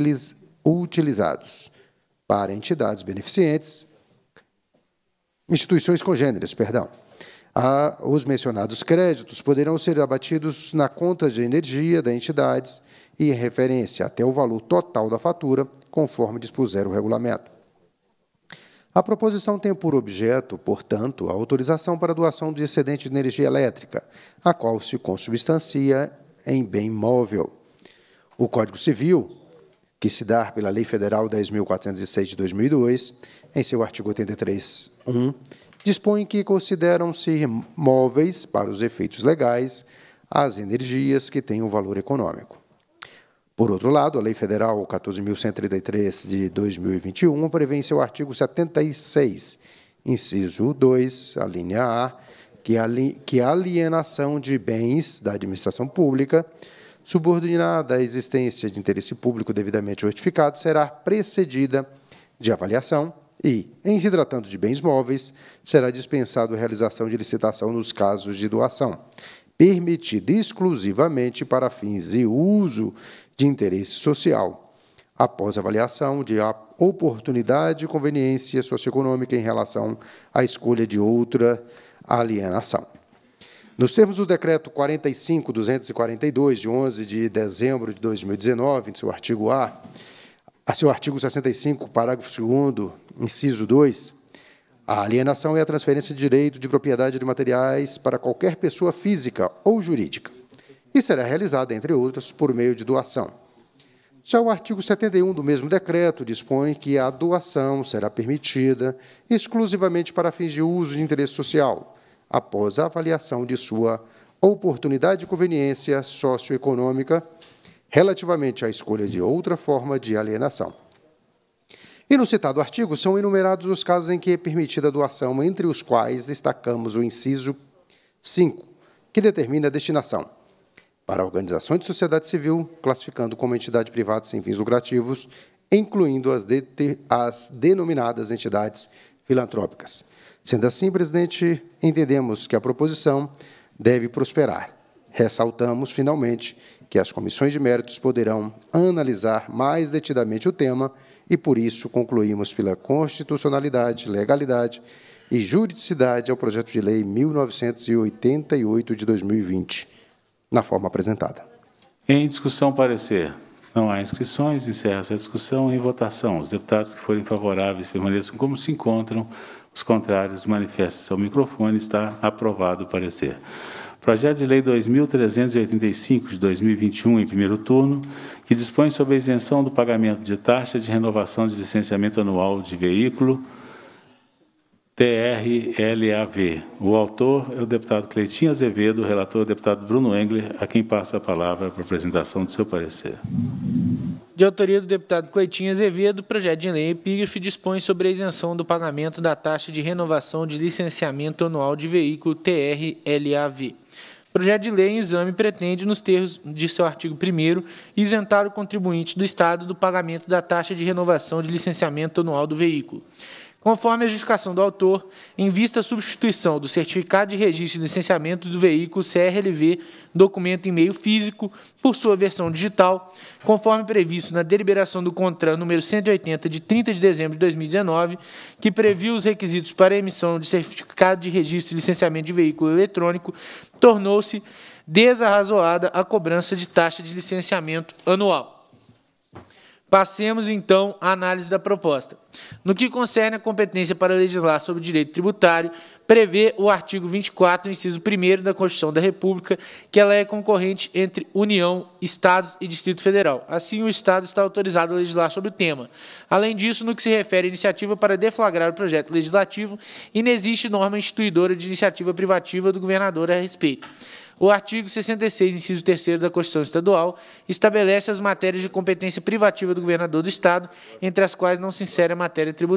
utilizados para entidades beneficentes, instituições congêneres, perdão. Os mencionados créditos poderão ser abatidos na conta de energia da entidade e em referência até o valor total da fatura, conforme dispuser o regulamento. A proposição tem por objeto, portanto, a autorização para a doação de excedente de energia elétrica, a qual se consubstancia em bem móvel. O Código Civil, que se dá pela Lei Federal 10.406 de 2002, em seu artigo 83.1, dispõe que consideram-se móveis, para os efeitos legais, as energias que têm um valor econômico. Por outro lado, a Lei Federal 14.133 de 2021 prevê em seu artigo 76, inciso 2, a linha A, que a alienação de bens da administração pública, subordinada à existência de interesse público devidamente justificado, será precedida de avaliação e, em se tratando de bens móveis, será dispensado a realização de licitação nos casos de doação, permitida exclusivamente para fins de uso de interesse social, após avaliação de oportunidade e conveniência socioeconômica em relação à escolha de outra alienação. Nos termos do Decreto 45.242, de 11 de dezembro de 2019, em seu artigo A, a seu artigo 65, parágrafo 2º, inciso 2, a alienação é a transferência de direito de propriedade de materiais para qualquer pessoa física ou jurídica, e será realizada, entre outras, por meio de doação. Já o artigo 71 do mesmo decreto dispõe que a doação será permitida exclusivamente para fins de uso de interesse social, após a avaliação de sua oportunidade e conveniência socioeconômica relativamente à escolha de outra forma de alienação. E no citado artigo são enumerados os casos em que é permitida a doação, entre os quais destacamos o inciso 5, que determina a destinação para organizações de sociedade civil, classificando como entidade privada sem fins lucrativos, incluindo as denominadas entidades filantrópicas. Sendo assim, presidente, entendemos que a proposição deve prosperar. Ressaltamos, finalmente, que as comissões de méritos poderão analisar mais detidamente o tema e, por isso, concluímos pela constitucionalidade, legalidade e juridicidade ao projeto de lei 1988 de 2020, na forma apresentada. Em discussão, parecer. Não há inscrições, encerra essa discussão. Em votação, os deputados que forem favoráveis permaneçam como se encontram, os contrários manifestem seu microfone. Está aprovado o parecer. Projeto de Lei 2.385, de 2021, em primeiro turno, que dispõe sobre a isenção do pagamento de taxa de renovação de licenciamento anual de veículo, TRLAV. O autor é o deputado Cleitinho Azevedo, o relator é o deputado Bruno Engler, a quem passa a palavra para a apresentação do seu parecer. De autoria do deputado Cleitinho Azevedo, o projeto de lei epígrafe dispõe sobre a isenção do pagamento da taxa de renovação de licenciamento anual de veículo, TRLAV. O projeto de lei em exame pretende, nos termos de seu artigo 1º, isentar o contribuinte do Estado do pagamento da taxa de renovação de licenciamento anual do veículo. Conforme a justificação do autor, em vista à substituição do certificado de registro e licenciamento do veículo CRLV, documento em meio físico, por sua versão digital, conforme previsto na deliberação do CONTRAN número 180, de 30 de dezembro de 2019, que previu os requisitos para a emissão de certificado de registro e licenciamento de veículo eletrônico, tornou-se desarrazoada a cobrança de taxa de licenciamento anual. Passemos, então, à análise da proposta. No que concerne a competência para legislar sobre o direito tributário, prevê o artigo 24, inciso 1º da Constituição da República, que ela é concorrente entre União, Estados e Distrito Federal. Assim, o Estado está autorizado a legislar sobre o tema. Além disso, no que se refere à iniciativa para deflagrar o projeto legislativo, inexiste norma instituidora de iniciativa privativa do governador a respeito. O artigo 66, inciso 3º da Constituição Estadual, estabelece as matérias de competência privativa do governador do Estado, entre as quais não se insere a matéria tributária.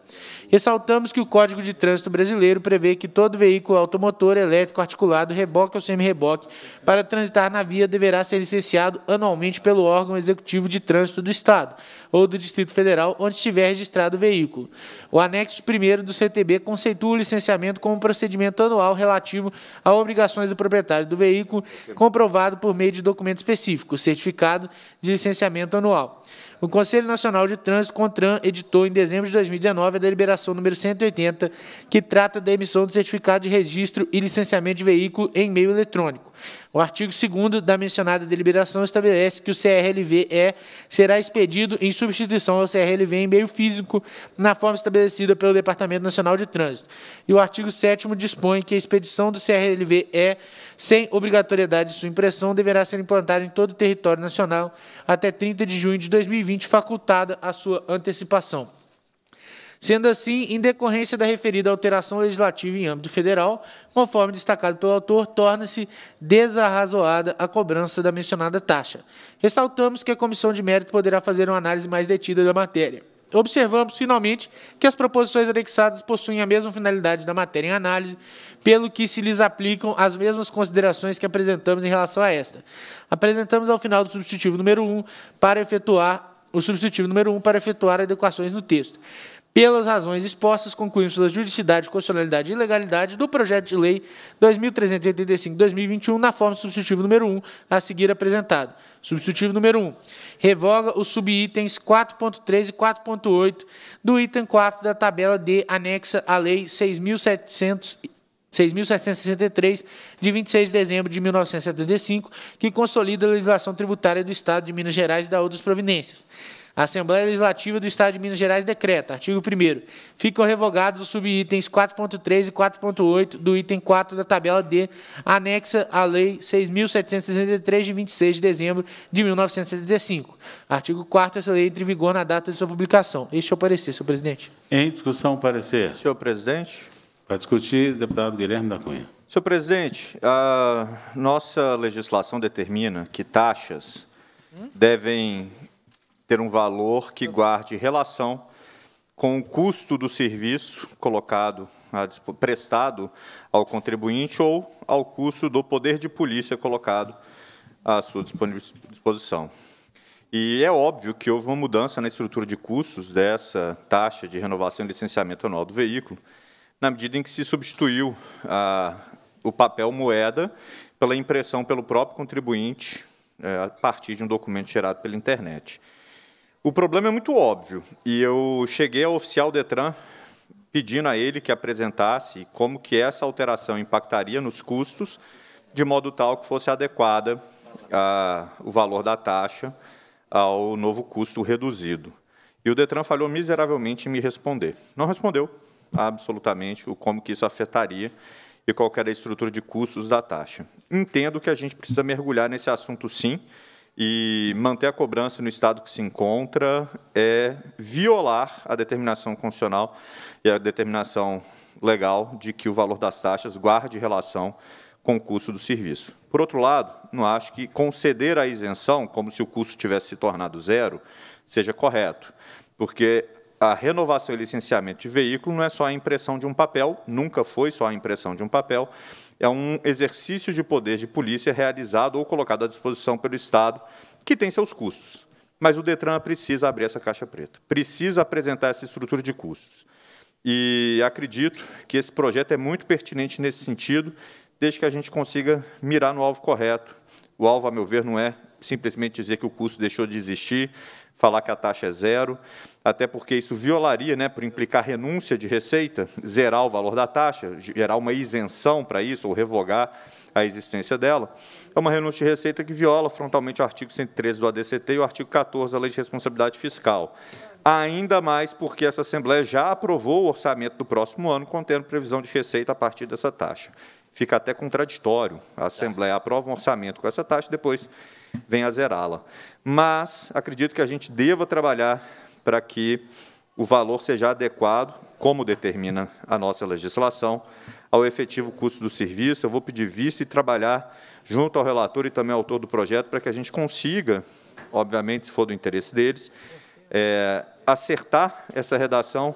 Ressaltamos que o Código de Trânsito brasileiro prevê que todo veículo automotor, elétrico, articulado, reboque ou semi-reboque, para transitar na via, deverá ser licenciado anualmente pelo órgão executivo de trânsito do Estado ou do Distrito Federal, onde estiver registrado o veículo. O anexo 1º do CTB conceitua o licenciamento como um procedimento anual relativo a obrigações do proprietário do veículo, comprovado por meio de documento específico, certificado de licenciamento anual. O Conselho Nacional de Trânsito, CONTRAN, editou em dezembro de 2019 a deliberação número 180, que trata da emissão do certificado de registro e licenciamento de veículo em meio eletrônico. O artigo 2º da mencionada deliberação estabelece que o CRLV-E será expedido em substituição ao CRLV em meio físico, na forma estabelecida pelo Departamento Nacional de Trânsito. E o artigo 7º dispõe que a expedição do CRLV-E, sem obrigatoriedade de sua impressão, deverá ser implantada em todo o território nacional até 30 de junho de 2020, facultada a sua antecipação. Sendo assim, em decorrência da referida alteração legislativa em âmbito federal, conforme destacado pelo autor, torna-se desarrazoada a cobrança da mencionada taxa. Ressaltamos que a Comissão de Mérito poderá fazer uma análise mais detida da matéria. Observamos, finalmente, que as proposições anexadas possuem a mesma finalidade da matéria em análise, pelo que se lhes aplicam as mesmas considerações que apresentamos em relação a esta. Apresentamos ao final do substitutivo número 1 para efetuar adequações no texto. Pelas razões expostas, concluímos pela juridicidade, constitucionalidade e legalidade do projeto de lei 2385/2021, na forma do substitutivo número 1, a seguir apresentado. Substitutivo número 1. Revoga os subitens 4.3 e 4.8 do item 4 da tabela D, anexa à Lei 6.763, de 26 de dezembro de 1975, que consolida a legislação tributária do Estado de Minas Gerais e da outras providências. A Assembleia Legislativa do Estado de Minas Gerais decreta, artigo 1º, ficam revogados os subitens 4.3 e 4.8 do item 4 da tabela D, anexa à Lei 6.763, de 26 de dezembro de 1975. Artigo 4º, essa lei entra em vigor na data de sua publicação. Este é o parecer, senhor presidente. Em discussão, parecer. Senhor presidente. Para discutir, deputado Guilherme da Cunha. Senhor presidente, a nossa legislação determina que taxas devem ter um valor que guarde relação com o custo do serviço prestado ao contribuinte ou ao custo do poder de polícia colocado à sua disposição. E é óbvio que houve uma mudança na estrutura de custos dessa taxa de renovação e licenciamento anual do veículo, na medida em que se substituiu o papel moeda pela impressão pelo próprio contribuinte a partir de um documento gerado pela internet. O problema é muito óbvio, e eu cheguei ao oficial Detran pedindo a ele que apresentasse como que essa alteração impactaria nos custos, de modo tal que fosse adequada o valor da taxa ao novo custo reduzido. E o Detran falhou miseravelmente em me responder. Não respondeu absolutamente como que isso afetaria e qual era a estrutura de custos da taxa. Entendo que a gente precisa mergulhar nesse assunto, sim, e manter a cobrança no estado que se encontra é violar a determinação constitucional e a determinação legal de que o valor das taxas guarde relação com o custo do serviço. Por outro lado, não acho que conceder a isenção, como se o custo tivesse se tornado zero, seja correto, porque a renovação e licenciamento de veículo não é só a impressão de um papel, nunca foi só a impressão de um papel, é um exercício de poder de polícia realizado ou colocado à disposição pelo Estado, que tem seus custos. Mas o Detran precisa abrir essa caixa preta, precisa apresentar essa estrutura de custos. E acredito que esse projeto é muito pertinente nesse sentido, desde que a gente consiga mirar no alvo correto. O alvo, a meu ver, não é simplesmente dizer que o custo deixou de existir, falar que a taxa é zero, até porque isso violaria, por implicar renúncia de receita, zerar o valor da taxa, gerar uma isenção para isso, ou revogar a existência dela. É uma renúncia de receita que viola frontalmente o artigo 113 do ADCT e o artigo 14 da Lei de Responsabilidade Fiscal. Ainda mais porque essa Assembleia já aprovou o orçamento do próximo ano, contendo previsão de receita a partir dessa taxa. Fica até contraditório. A Assembleia aprova um orçamento com essa taxa e depois vem a zerá-la. Mas acredito que a gente deva trabalhar para que o valor seja adequado, como determina a nossa legislação, ao efetivo custo do serviço. Eu vou pedir vista e trabalhar junto ao relator e também ao autor do projeto para que a gente consiga, obviamente, se for do interesse deles, acertar essa redação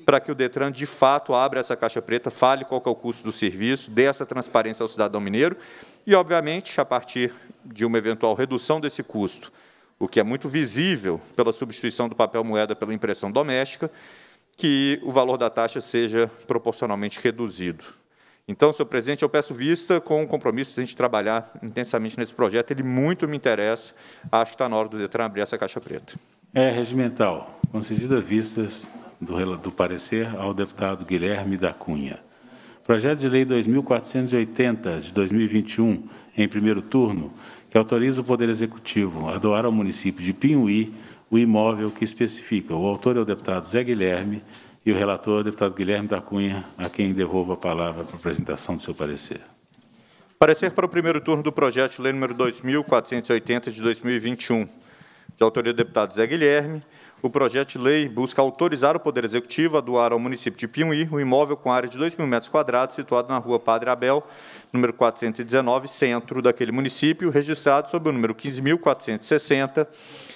para que o DETRAN, de fato, abra essa caixa preta, fale qual que é o custo do serviço, dê essa transparência ao cidadão mineiro e, obviamente, a partir de uma eventual redução desse custo, o que é muito visível pela substituição do papel moeda pela impressão doméstica, que o valor da taxa seja proporcionalmente reduzido. Então, senhor presidente, eu peço vista com o compromisso de a gente trabalhar intensamente nesse projeto. Ele muito me interessa. Acho que está na hora do DETRAN abrir essa caixa preta. É regimental. Concedidas vistas do parecer ao deputado Guilherme da Cunha. Projeto de Lei 2.480, de 2021, em primeiro turno, que autoriza o Poder Executivo a doar ao município de Pinhuí o imóvel que especifica. O autor é o deputado Zé Guilherme e o relator é o deputado Guilherme da Cunha, a quem devolvo a palavra para a apresentação do seu parecer. Parecer para o primeiro turno do projeto de lei número 2.480, de 2021, de autoria do deputado Zé Guilherme. O projeto de lei busca autorizar o Poder Executivo a doar ao município de Pinhuí o imóvel com área de 2.000 metros quadrados, situado na rua Padre Abel, número 419, centro daquele município, registrado sob o número 15.460,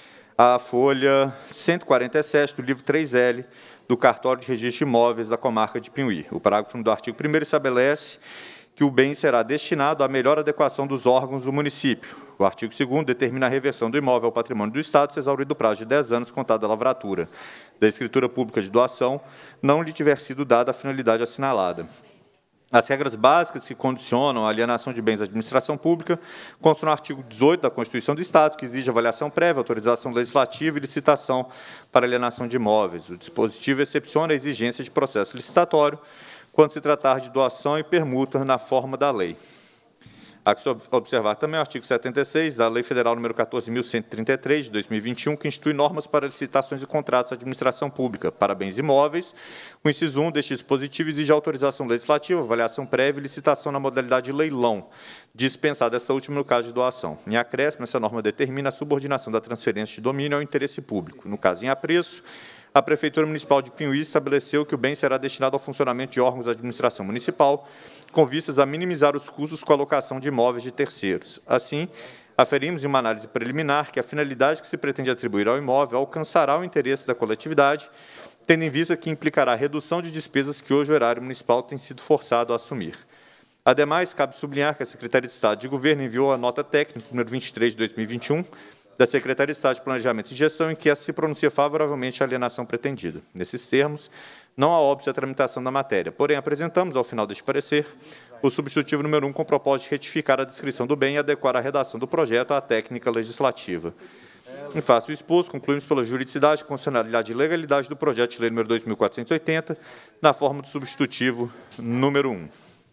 a folha 147 do livro 3L do Cartório de Registro de Imóveis da comarca de Pinhuí. O parágrafo do artigo 1º estabelece que o bem será destinado à melhor adequação dos órgãos do município. O artigo 2º determina a reversão do imóvel ao patrimônio do Estado, se exaurido o prazo de 10 anos contado da lavratura da escritura pública de doação, não lhe tiver sido dada a finalidade assinalada. As regras básicas que condicionam a alienação de bens da administração pública constam no artigo 18 da Constituição do Estado, que exige avaliação prévia, autorização legislativa e licitação para alienação de imóveis. O dispositivo excepciona a exigência de processo licitatório quando se tratar de doação e permuta na forma da lei. Há que se observar também o artigo 76 da Lei Federal número 14.133, de 2021, que institui normas para licitações e contratos da administração pública para bens imóveis. O inciso 1 deste dispositivo exige autorização legislativa, avaliação prévia e licitação na modalidade de leilão, dispensada essa última no caso de doação. Em acréscimo, essa norma determina a subordinação da transferência de domínio ao interesse público. No caso em apreço, a Prefeitura Municipal de Pinhuí estabeleceu que o bem será destinado ao funcionamento de órgãos da administração municipal, com vistas a minimizar os custos com a alocação de imóveis de terceiros. Assim, aferimos em uma análise preliminar que a finalidade que se pretende atribuir ao imóvel alcançará o interesse da coletividade, tendo em vista que implicará a redução de despesas que hoje o erário municipal tem sido forçado a assumir. Ademais, cabe sublinhar que a Secretaria de Estado de Governo enviou a nota técnica número 23 de 2021, da Secretaria de Estado de Planejamento e Gestão, em que essa se pronuncia favoravelmente à alienação pretendida. Nesses termos, não há óbice a tramitação da matéria. Porém, apresentamos, ao final deste parecer, o substitutivo número 1 com o propósito de retificar a descrição do bem e adequar a redação do projeto à técnica legislativa. Em face do exposto, concluímos pela juridicidade, constitucionalidade e legalidade do projeto de lei número 2.480, na forma do substitutivo número 1.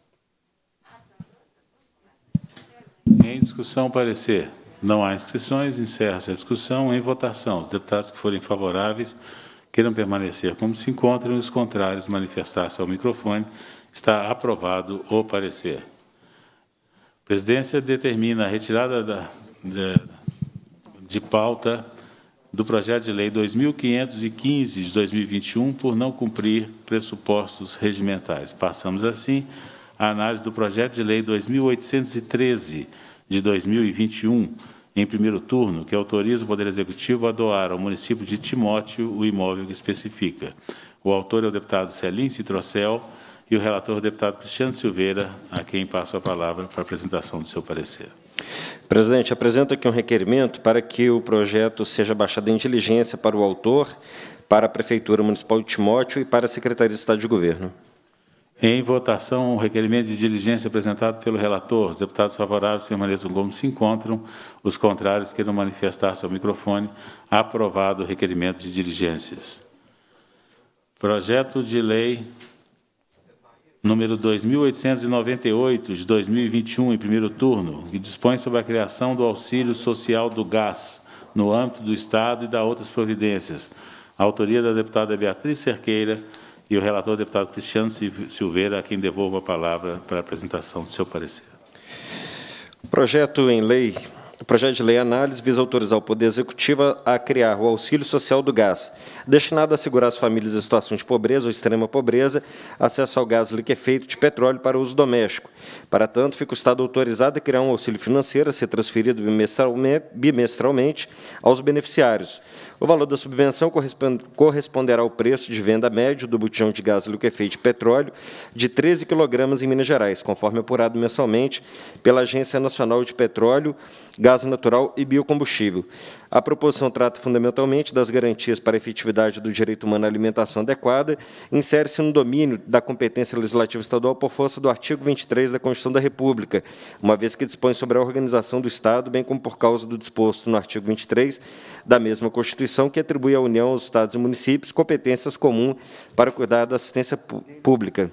Em discussão, parecer. Não há inscrições, encerra-se a discussão. Em votação, os deputados que forem favoráveis queiram permanecer como se encontram e os contrários manifestar-se ao microfone. Está aprovado o parecer. A presidência determina a retirada de pauta do projeto de lei 2.515 de 2021 por não cumprir pressupostos regimentais. Passamos, assim, à análise do projeto de lei 2.813 de 2021, em primeiro turno, que autoriza o Poder Executivo a doar ao município de Timóteo o imóvel que especifica. O autor é o deputado Celim Citrocel e o relator é o deputado Cristiano Silveira, a quem passo a palavra para a apresentação do seu parecer. Presidente, apresento aqui um requerimento para que o projeto seja baixado em diligência para o autor, para a Prefeitura Municipal de Timóteo e para a Secretaria de Estado de Governo. Em votação, o requerimento de diligência apresentado pelo relator. Os deputados favoráveis permaneçam como se encontram. Os contrários queiram manifestar-se ao microfone. Aprovado o requerimento de diligências. Projeto de lei número 2.898, de 2021, em primeiro turno, que dispõe sobre a criação do auxílio social do gás no âmbito do Estado e da outras providências. A autoria da deputada Beatriz Cerqueira e o relator, deputado Cristiano Silveira, a quem devolvo a palavra para a apresentação do seu parecer. Projeto em lei O projeto de lei em análise visa autorizar o Poder Executivo a criar o auxílio social do gás, destinado a assegurar às famílias em situação de pobreza ou extrema pobreza acesso ao gás liquefeito de petróleo para uso doméstico. Para tanto, fica o Estado autorizado a criar um auxílio financeiro a ser transferido bimestralmente aos beneficiários. O valor da subvenção corresponderá ao preço de venda médio do botijão de gás liquefeito de petróleo de 13 kg em Minas Gerais, conforme apurado mensalmente pela Agência Nacional de Petróleo, Gás Natural e Biocombustível. A proposição trata fundamentalmente das garantias para a efetividade do direito humano à alimentação adequada, insere-se no domínio da competência legislativa estadual por força do artigo 23 da Constituição da República, uma vez que dispõe sobre a organização do Estado, bem como por causa do disposto no artigo 23 da mesma Constituição, que atribui à União, aos Estados e municípios, competências comuns para cuidar da assistência pública.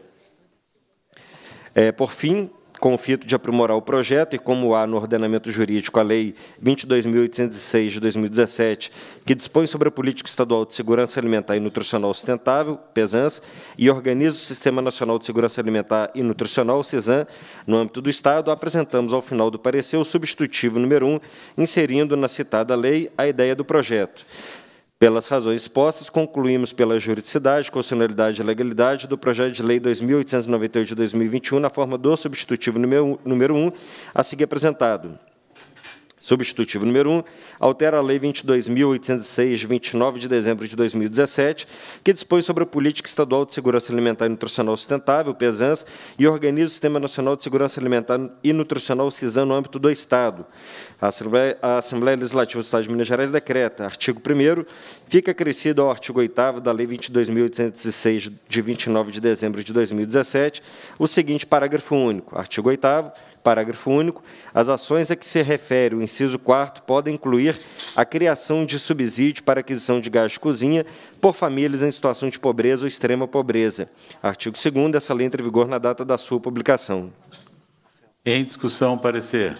Por fim, com o fito de aprimorar o projeto, e como há no ordenamento jurídico a Lei 22.806, de 2017, que dispõe sobre a Política Estadual de Segurança Alimentar e Nutricional Sustentável, PESANS, e organiza o Sistema Nacional de Segurança Alimentar e Nutricional, SESAN, no âmbito do Estado, apresentamos ao final do parecer o substitutivo número 1, inserindo na citada lei a ideia do projeto. Pelas razões expostas, concluímos pela juridicidade, constitucionalidade e legalidade do projeto de lei 2.898 de 2021, na forma do substitutivo número 1, a seguir apresentado. Substitutivo número 1, altera a Lei 22.806, de 29 de dezembro de 2017, que dispõe sobre a Política Estadual de Segurança Alimentar e Nutricional Sustentável, PESANS, e organiza o Sistema Nacional de Segurança Alimentar e Nutricional, SISAN, no âmbito do Estado. A Assembleia Legislativa do Estado de Minas Gerais decreta, artigo 1º, fica acrescido ao artigo 8º da Lei 22.806, de 29 de dezembro de 2017, o seguinte parágrafo único. Artigo 8º, parágrafo único, as ações a que se refere o inciso 4º podem incluir a criação de subsídio para aquisição de gás de cozinha por famílias em situação de pobreza ou extrema pobreza. Artigo 2º, essa lei entra em vigor na data da sua publicação. Em discussão, parecer.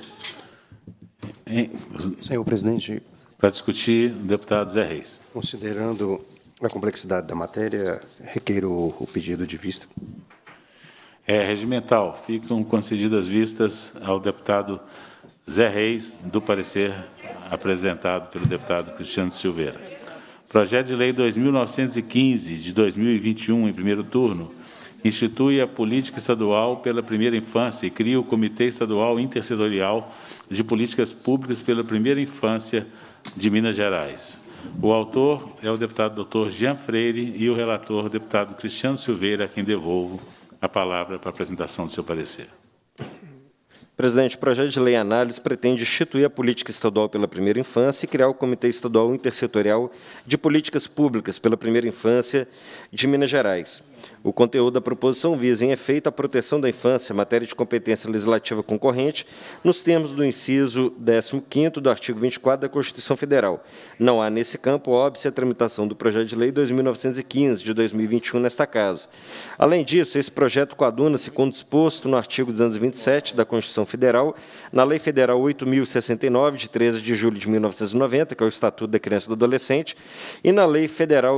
Senhor presidente. Para discutir, o deputado Zé Reis. Considerando a complexidade da matéria, requeiro o pedido de vista. É regimental. Ficam concedidas vistas ao deputado Zé Reis, do parecer apresentado pelo deputado Cristiano Silveira. Projeto de Lei 2.915, de 2021, em primeiro turno, institui a Política Estadual pela Primeira Infância e cria o Comitê Estadual Intersetorial de Políticas Públicas pela Primeira Infância de Minas Gerais. O autor é o deputado Dr. Jean Freire e o relator, o deputado Cristiano Silveira, a quem devolvo a palavra para a apresentação do seu parecer. Presidente, o projeto de lei em análise pretende instituir a Política Estadual pela Primeira Infância e criar o Comitê Estadual Intersetorial de Políticas Públicas pela Primeira Infância de Minas Gerais. O conteúdo da proposição visa, em efeito, a proteção da infância, matéria de competência legislativa concorrente, nos termos do inciso 15º do artigo 24 da Constituição Federal. Não há, nesse campo, óbice a tramitação do projeto de lei 2.915, de 2021, nesta Casa. Além disso, esse projeto coaduna-se com o disposto no artigo 227 da Constituição Federal, na Lei Federal 8.069, de 13 de julho de 1990, que é o Estatuto da Criança e do Adolescente, e na Lei Federal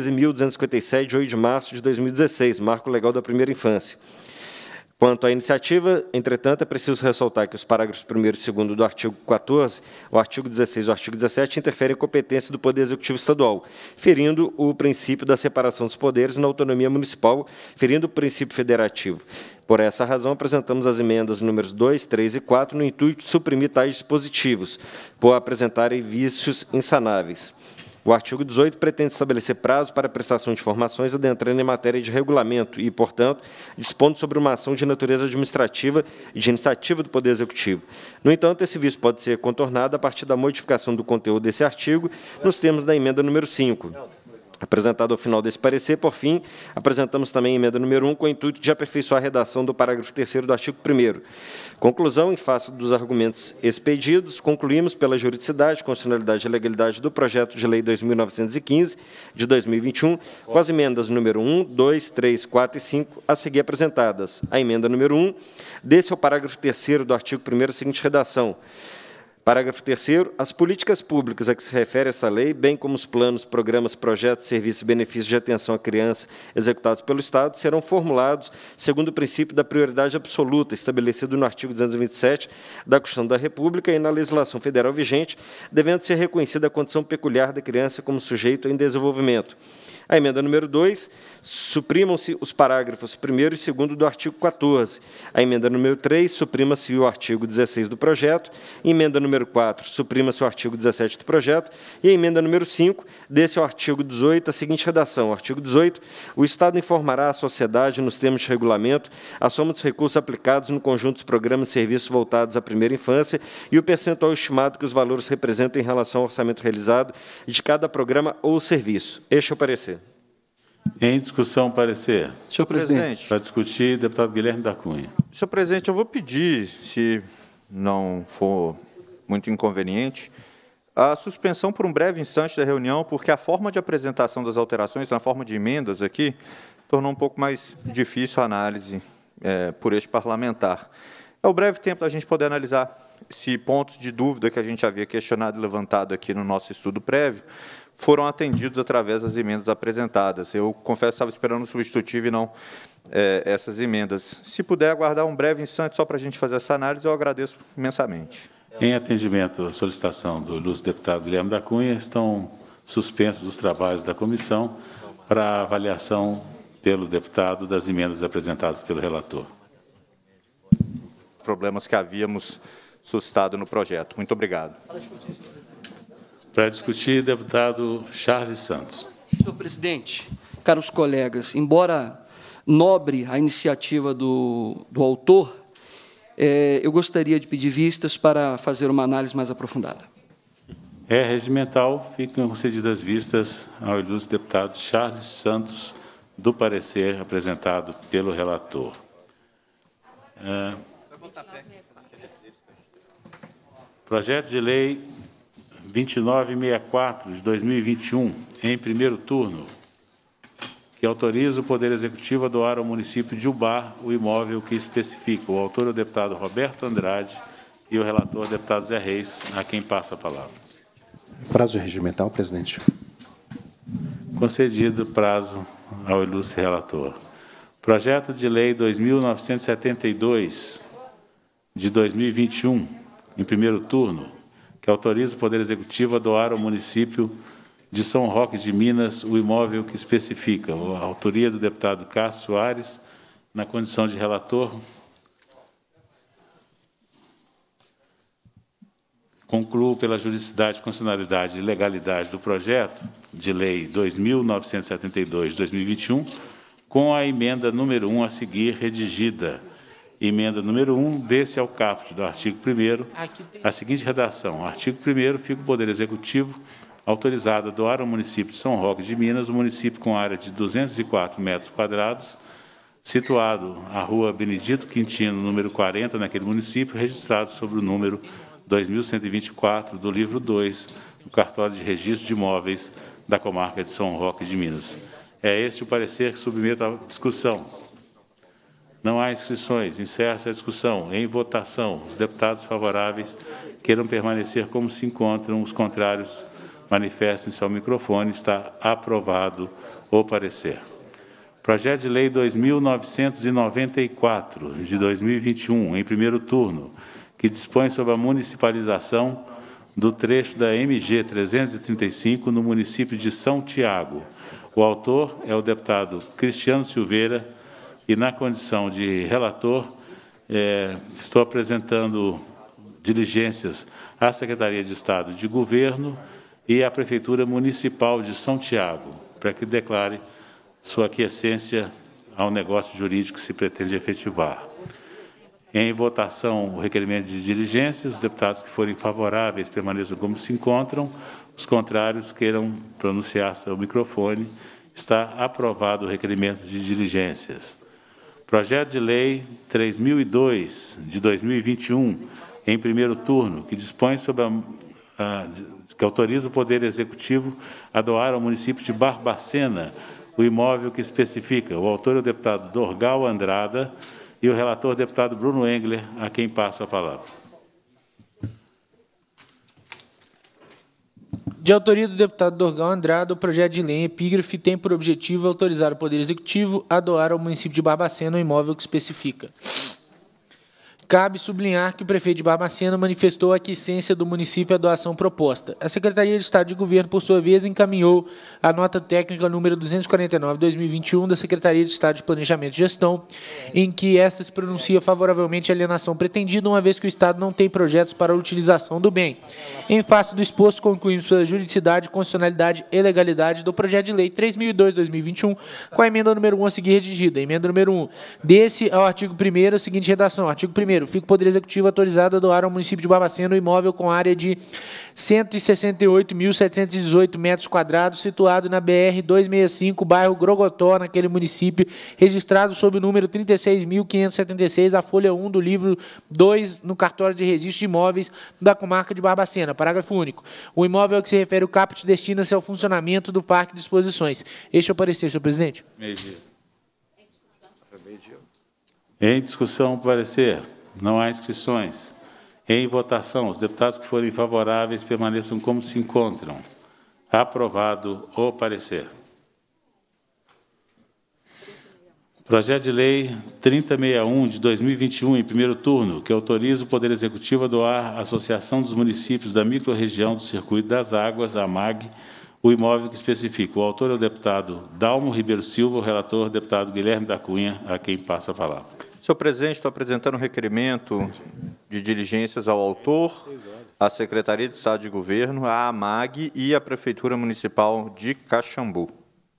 13.257, de 8 de março de 2016, Marco Legal da Primeira Infância. Quanto à iniciativa, entretanto, é preciso ressaltar que os parágrafos 1º e 2º do artigo 14, o artigo 16 e o artigo 17 interferem em competência do Poder Executivo Estadual, ferindo o princípio da separação dos poderes na autonomia municipal, ferindo o princípio federativo. Por essa razão, apresentamos as emendas números 2, 3 e 4 no intuito de suprimir tais dispositivos, por apresentarem vícios insanáveis. O artigo 18 pretende estabelecer prazo para a prestação de informações adentrando em matéria de regulamento e, portanto, dispondo sobre uma ação de natureza administrativa e de iniciativa do Poder Executivo. No entanto, esse vício pode ser contornado a partir da modificação do conteúdo desse artigo nos termos da emenda número 5. Apresentado ao final desse parecer, por fim, apresentamos também a emenda número 1 com o intuito de aperfeiçoar a redação do parágrafo 3º do artigo 1º. Conclusão, em face dos argumentos expedidos, concluímos pela juridicidade, constitucionalidade e legalidade do projeto de lei 2.915, de 2021, com as emendas número 1, 2, 3, 4 e 5 a seguir apresentadas. A emenda número 1, desse ao parágrafo 3º do artigo 1º, a seguinte redação. Parágrafo 3º. As políticas públicas a que se refere essa lei, bem como os planos, programas, projetos, serviços e benefícios de atenção à criança executados pelo Estado, serão formulados segundo o princípio da prioridade absoluta, estabelecido no artigo 227 da Constituição da República e na legislação federal vigente, devendo ser reconhecida a condição peculiar da criança como sujeito em desenvolvimento. A emenda número 2, suprimam-se os parágrafos 1º e 2º do artigo 14. A emenda número 3, suprima-se o artigo 16 do projeto. Emenda número 4, suprima-se o artigo 17 do projeto. E a emenda número 5, desse ao artigo 18, a seguinte redação. Artigo 18, o Estado informará à sociedade, nos termos de regulamento, a soma dos recursos aplicados no conjunto dos programas e serviços voltados à primeira infância e o percentual estimado que os valores representam em relação ao orçamento realizado de cada programa ou serviço. Este é o parecer. Em discussão, parecer. Senhor presidente. Para discutir, deputado Guilherme da Cunha. Senhor presidente, eu vou pedir, se não for muito inconveniente, a suspensão por um breve instante da reunião, porque a forma de apresentação das alterações, na forma de emendas aqui, tornou um pouco mais difícil a análise por este parlamentar. É o breve tempo da gente poder analisar se pontos de dúvida que a gente havia questionado e levantado aqui no nosso estudo prévio foram atendidos através das emendas apresentadas. Eu confesso que estava esperando o substitutivo e não essas emendas. Se puder aguardar um breve instante só para a gente fazer essa análise, eu agradeço imensamente. Em atendimento à solicitação do ilustre deputado Guilherme da Cunha, estão suspensos os trabalhos da comissão para avaliação pelo deputado das emendas apresentadas pelo relator. Problemas que havíamos suscitado no projeto. Muito obrigado. Para discutir, deputado Charles Santos. Senhor presidente, caros colegas, embora nobre a iniciativa do autor, eu gostaria de pedir vistas para fazer uma análise mais aprofundada. É regimental, ficam concedidas vistas ao ilustre deputado Charles Santos, do parecer apresentado pelo relator. Projeto de lei 2964, de 2021, em primeiro turno, que autoriza o Poder Executivo a doar ao município de Ubá o imóvel que especifica. O autor é o deputado Roberto Andrade e o relator é o deputado Zé Reis, a quem passa a palavra. Prazo regimental, presidente. Concedido prazo ao ilustre relator. Projeto de lei 2972, de 2021, em primeiro turno, que autoriza o Poder Executivo a doar ao município de São Roque de Minas o imóvel que especifica. A autoria do deputado Cássio Soares, na condição de relator. Concluo pela juridicidade, constitucionalidade e legalidade do projeto de lei 2972 de 2021, com a emenda número 1 a seguir redigida. Emenda número 1, desse ao caput do artigo 1º, a seguinte redação. Artigo 1º, fica o Poder Executivo autorizado a doar ao município de São Roque de Minas, o município com área de 204 metros quadrados, situado à rua Benedito Quintino, número 40, naquele município, registrado sobre o número 2124 do livro 2, do cartório de registro de imóveis da comarca de São Roque de Minas. É esse o parecer que submeto à discussão. Não há inscrições. Encerra-se a discussão. Em votação, os deputados favoráveis queiram permanecer como se encontram, os contrários manifestem-se ao microfone. Está aprovado o parecer. Projeto de lei 2994, de 2021, em primeiro turno, que dispõe sobre a municipalização do trecho da MG 335 no município de São Tiago. O autor é o deputado Cristiano Silveira, e, na condição de relator, estou apresentando diligências à Secretaria de Estado de Governo e à Prefeitura Municipal de São Tiago, para que declare sua aquiescência ao negócio jurídico que se pretende efetivar. Em votação, o requerimento de diligência, os deputados que forem favoráveis permaneçam como se encontram, os contrários queiram pronunciar-se ao microfone. Está aprovado o requerimento de diligências. Projeto de lei 3002, de 2021, em primeiro turno, que dispõe sobre que autoriza o Poder Executivo a doar ao município de Barbacena o imóvel que especifica. O autor é o deputado Dorgal Andrada e o relator é o deputado Bruno Engler, a quem passo a palavra. De autoria do deputado Dorgal Andrade, o projeto de lei em epígrafe tem por objetivo autorizar o Poder Executivo a doar ao município de Barbacena o imóvel que especifica. Cabe sublinhar que o prefeito de Barbacena manifestou a aquiescência do município à doação proposta. A Secretaria de Estado de Governo, por sua vez, encaminhou a nota técnica número 249/2021 da Secretaria de Estado de Planejamento e Gestão, em que esta se pronuncia favoravelmente à alienação pretendida, uma vez que o Estado não tem projetos para a utilização do bem. Em face do exposto, concluímos pela juridicidade, constitucionalidade e legalidade do projeto de lei 3002/2021, com a emenda número 1 a seguir redigida. Emenda número 1. Desse ao artigo 1º, a seguinte redação. Artigo 1º. Fica o Poder Executivo autorizado a doar ao município de Barbacena o imóvel com área de 168.718 metros quadrados, situado na BR-265, bairro Grogotó, naquele município, registrado sob o número 36.576, a folha 1 do livro 2, no cartório de registro de imóveis da comarca de Barbacena. Parágrafo único. O imóvel a que se refere o caput destina-se ao funcionamento do Parque de Exposições. Este é o parecer, senhor presidente. Em discussão, o parecer. Não há inscrições. Em votação, os deputados que forem favoráveis permaneçam como se encontram. Aprovado o parecer. Projeto de Lei 3061, de 2021, em primeiro turno, que autoriza o Poder Executivo a doar à Associação dos Municípios da Microrregião do Circuito das Águas, a AMAG, o imóvel que especifica. O autor é o deputado Dalmo Ribeiro Silva, o relator é o deputado Guilherme da Cunha, a quem passa a palavra. Senhor presidente, estou apresentando um requerimento de diligências ao autor, à Secretaria de Estado de Governo, à AMAG e à Prefeitura Municipal de Caxambu.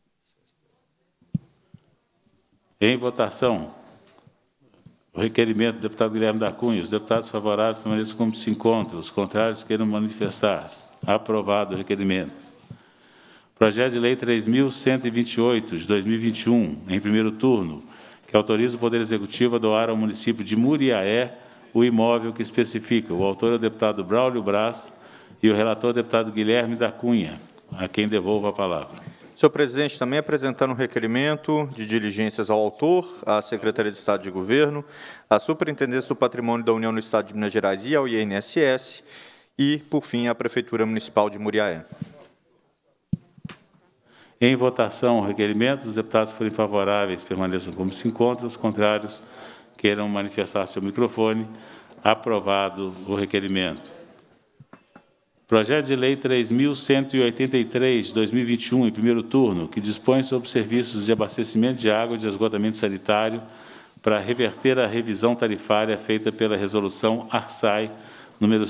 Em votação, o requerimento do deputado Guilherme da Cunha. Os deputados favoráveis permaneçam como se encontram. Os contrários queiram manifestar-se. Aprovado o requerimento. Projeto de Lei 3.128, de 2021, em primeiro turno, que autoriza o Poder Executivo a doar ao município de Muriaé o imóvel que especifica. O autor é o deputado Braulio Braz e o relator é o deputado Guilherme da Cunha, a quem devolvo a palavra. Senhor presidente, também apresentando um requerimento de diligências ao autor, à Secretaria de Estado de Governo, à Superintendência do Patrimônio da União no Estado de Minas Gerais e ao INSS, e, por fim, à Prefeitura Municipal de Muriaé. Em votação, o requerimento. Os deputados que forem favoráveis permaneçam como se encontram. Os contrários queiram manifestar seu microfone. Aprovado o requerimento. Projeto de Lei 3.183, de 2021, em primeiro turno, que dispõe sobre serviços de abastecimento de água e de esgotamento sanitário para reverter a revisão tarifária feita pela Resolução ARSAI, número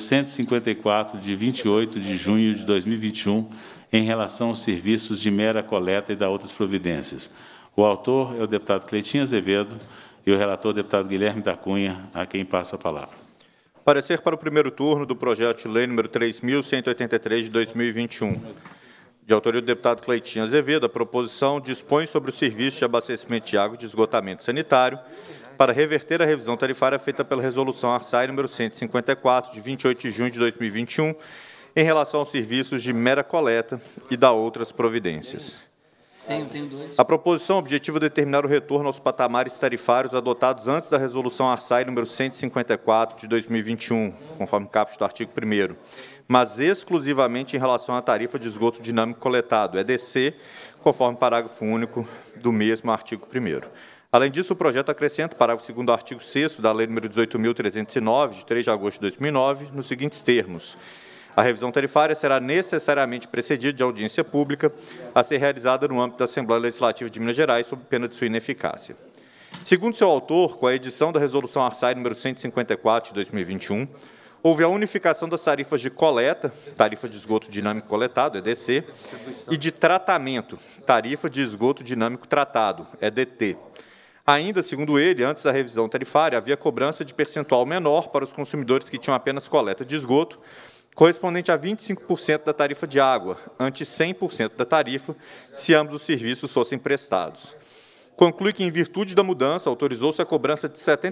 154, de 28 de junho de 2021, em relação aos serviços de mera coleta e da outras providências. O autor é o deputado Cleitinho Azevedo e o relator é o deputado Guilherme da Cunha, a quem passo a palavra. Parecer para o primeiro turno do projeto de lei número 3.183, de 2021. De autoria do deputado Cleitinho Azevedo, a proposição dispõe sobre o serviço de abastecimento de água e de esgotamento sanitário para reverter a revisão tarifária feita pela Resolução ARSAI número 154, de 28 de junho de 2021, em relação aos serviços de mera coleta e da outras providências. Tenho dois. A proposição objetiva determinar o retorno aos patamares tarifários adotados antes da Resolução ARSAI número 154 de 2021, conforme caput do artigo 1º, mas exclusivamente em relação à tarifa de esgoto dinâmico coletado, EDC, conforme parágrafo único do mesmo artigo 1º. Além disso, o projeto acrescenta o parágrafo 2º do artigo 6º da Lei número 18.309, de 3 de agosto de 2009, nos seguintes termos: a revisão tarifária será necessariamente precedida de audiência pública a ser realizada no âmbito da Assembleia Legislativa de Minas Gerais, sob pena de sua ineficácia. Segundo seu autor, com a edição da Resolução ARSAI número 154 de 2021, houve a unificação das tarifas de coleta, tarifa de esgoto dinâmico coletado, EDC, e de tratamento, tarifa de esgoto dinâmico tratado, EDT. Ainda, segundo ele, antes da revisão tarifária, havia cobrança de percentual menor para os consumidores que tinham apenas coleta de esgoto, correspondente a 25% da tarifa de água, ante 100% da tarifa, se ambos os serviços fossem prestados. Conclui que, em virtude da mudança, autorizou-se a cobrança de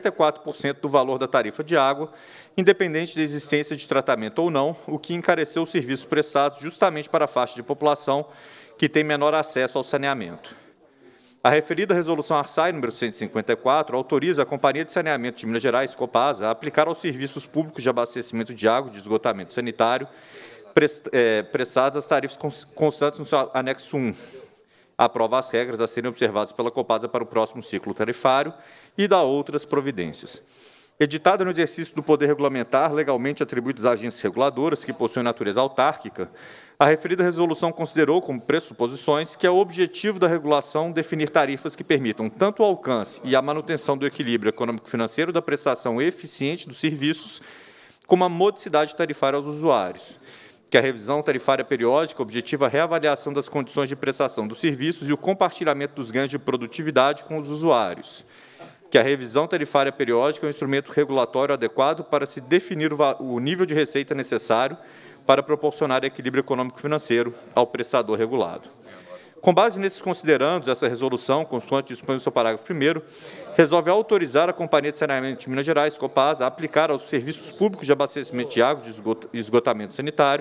74% do valor da tarifa de água, independente da existência de tratamento ou não, o que encareceu os serviços prestados justamente para a faixa de população que tem menor acesso ao saneamento. A referida Resolução ARSAI número 154 autoriza a Companhia de Saneamento de Minas Gerais, Copasa, a aplicar aos serviços públicos de abastecimento de água e de esgotamento sanitário prestadas as tarifas constantes no seu anexo 1. Aprova as regras a serem observadas pela Copasa para o próximo ciclo tarifário e dá outras providências. Editada no exercício do poder regulamentar legalmente atribuído às agências reguladoras que possuem natureza autárquica, a referida resolução considerou como pressuposições que é o objetivo da regulação definir tarifas que permitam tanto o alcance e a manutenção do equilíbrio econômico-financeiro da prestação eficiente dos serviços, como a modicidade tarifária aos usuários, que a revisão tarifária periódica objetiva a reavaliação das condições de prestação dos serviços e o compartilhamento dos ganhos de produtividade com os usuários, que a revisão tarifária periódica é um instrumento regulatório adequado para se definir o nível de receita necessário para proporcionar equilíbrio econômico-financeiro ao prestador regulado. Com base nesses considerandos, essa resolução, consoante dispõe no seu parágrafo 1º, resolve autorizar a Companhia de Saneamento de Minas Gerais, Copasa, a aplicar aos serviços públicos de abastecimento de água e esgotamento sanitário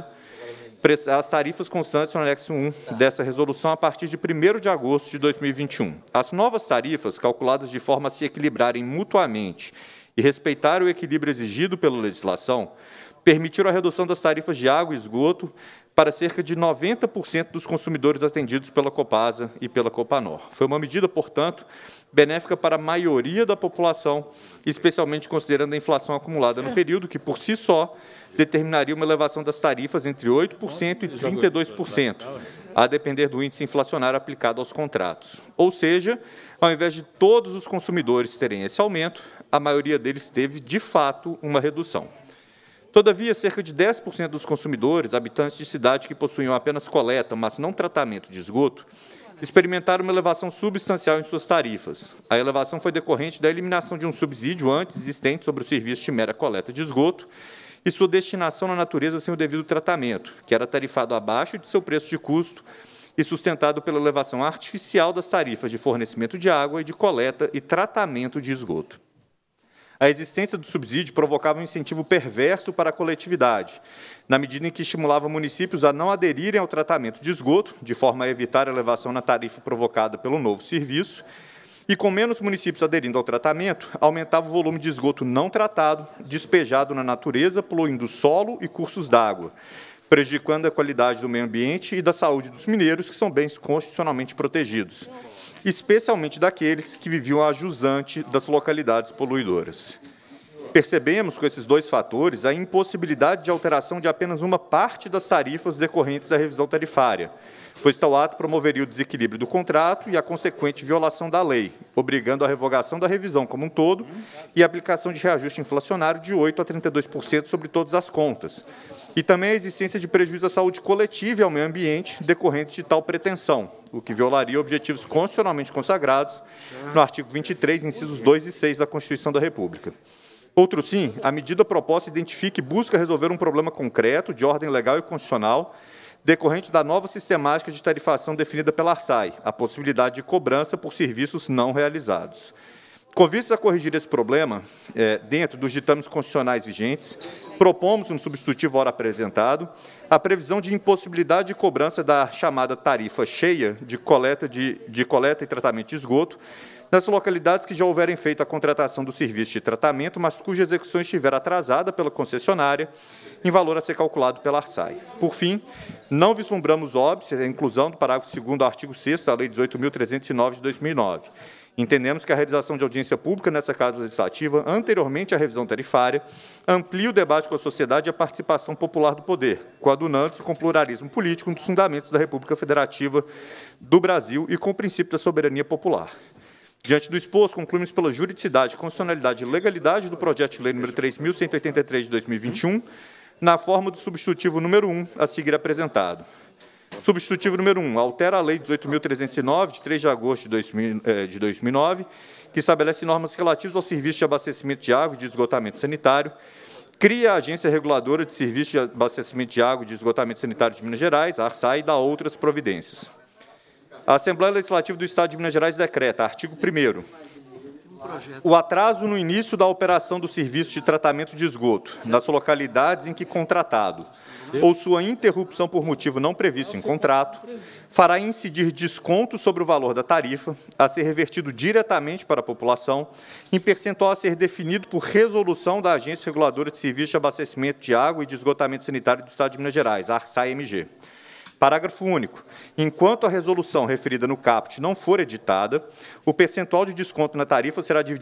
as tarifas constantes no anexo 1 dessa resolução a partir de 1º de agosto de 2021. As novas tarifas, calculadas de forma a se equilibrarem mutuamente e respeitar o equilíbrio exigido pela legislação, permitiram a redução das tarifas de água e esgoto para cerca de 90% dos consumidores atendidos pela Copasa e pela Copanor. Foi uma medida, portanto, benéfica para a maioria da população, especialmente considerando a inflação acumulada no período, que, por si só, determinaria uma elevação das tarifas entre 8% e 32%, a depender do índice inflacionário aplicado aos contratos. Ou seja, ao invés de todos os consumidores terem esse aumento, a maioria deles teve, de fato, uma redução. Todavia, cerca de 10% dos consumidores, habitantes de cidade que possuíam apenas coleta, mas não tratamento de esgoto, experimentaram uma elevação substancial em suas tarifas. A elevação foi decorrente da eliminação de um subsídio antes existente sobre o serviço de mera coleta de esgoto e sua destinação na natureza sem o devido tratamento, que era tarifado abaixo de seu preço de custo e sustentado pela elevação artificial das tarifas de fornecimento de água e de coleta e tratamento de esgoto. A existência do subsídio provocava um incentivo perverso para a coletividade, na medida em que estimulava municípios a não aderirem ao tratamento de esgoto, de forma a evitar a elevação na tarifa provocada pelo novo serviço, e com menos municípios aderindo ao tratamento, aumentava o volume de esgoto não tratado, despejado na natureza, poluindo solo e cursos d'água, prejudicando a qualidade do meio ambiente e da saúde dos mineiros, que são bens constitucionalmente protegidos, especialmente daqueles que viviam a jusante das localidades poluidoras. Percebemos, com esses dois fatores, a impossibilidade de alteração de apenas uma parte das tarifas decorrentes da revisão tarifária, pois tal ato promoveria o desequilíbrio do contrato e a consequente violação da lei, obrigando a revogação da revisão como um todo e a aplicação de reajuste inflacionário de 8% a 32% sobre todas as contas, e também a existência de prejuízo à saúde coletiva e ao meio ambiente decorrentes de tal pretensão, o que violaria objetivos constitucionalmente consagrados no artigo 23, incisos 2 e 6 da Constituição da República. Outro sim, a medida proposta identifica e busca resolver um problema concreto de ordem legal e constitucional decorrente da nova sistemática de tarifação definida pela ARSAI, a possibilidade de cobrança por serviços não realizados. Com vistas a corrigir esse problema, dentro dos ditames constitucionais vigentes, propomos, no substitutivo ora apresentado, a previsão de impossibilidade de cobrança da chamada tarifa cheia de coleta e tratamento de esgoto, nas localidades que já houverem feito a contratação do serviço de tratamento, mas cuja execução estiver atrasada pela concessionária, em valor a ser calculado pela ARSAI. Por fim, não vislumbramos óbice a inclusão do parágrafo 2º do artigo 6º da Lei 18.309 de 2009. Entendemos que a realização de audiência pública nessa Casa Legislativa, anteriormente à revisão tarifária, amplia o debate com a sociedade e a participação popular do poder, coadunando-se com o pluralismo político, um dos fundamentos da República Federativa do Brasil e com o princípio da soberania popular. Diante do exposto, concluímos pela juridicidade, constitucionalidade e legalidade do projeto de lei número 3.183 de 2021, na forma do substitutivo número 1 a seguir apresentado. Substitutivo número 1, altera a Lei 18.309, de 3 de agosto de 2009, que estabelece normas relativas ao serviço de abastecimento de água e de esgotamento sanitário, cria a Agência Reguladora de Serviços de Abastecimento de Água e de Esgotamento Sanitário de Minas Gerais, a ARSAI, e dá outras providências. A Assembleia Legislativa do Estado de Minas Gerais decreta, artigo 1º, o atraso no início da operação do serviço de tratamento de esgoto, nas localidades em que contratado, ou sua interrupção por motivo não previsto em contrato, fará incidir desconto sobre o valor da tarifa, a ser revertido diretamente para a população, em percentual a ser definido por resolução da Agência Reguladora de Serviços de Abastecimento de Água e de Esgotamento Sanitário do Estado de Minas Gerais, ARSAI-MG. Parágrafo único. Enquanto a resolução referida no caput não for editada, o percentual de desconto na tarifa será de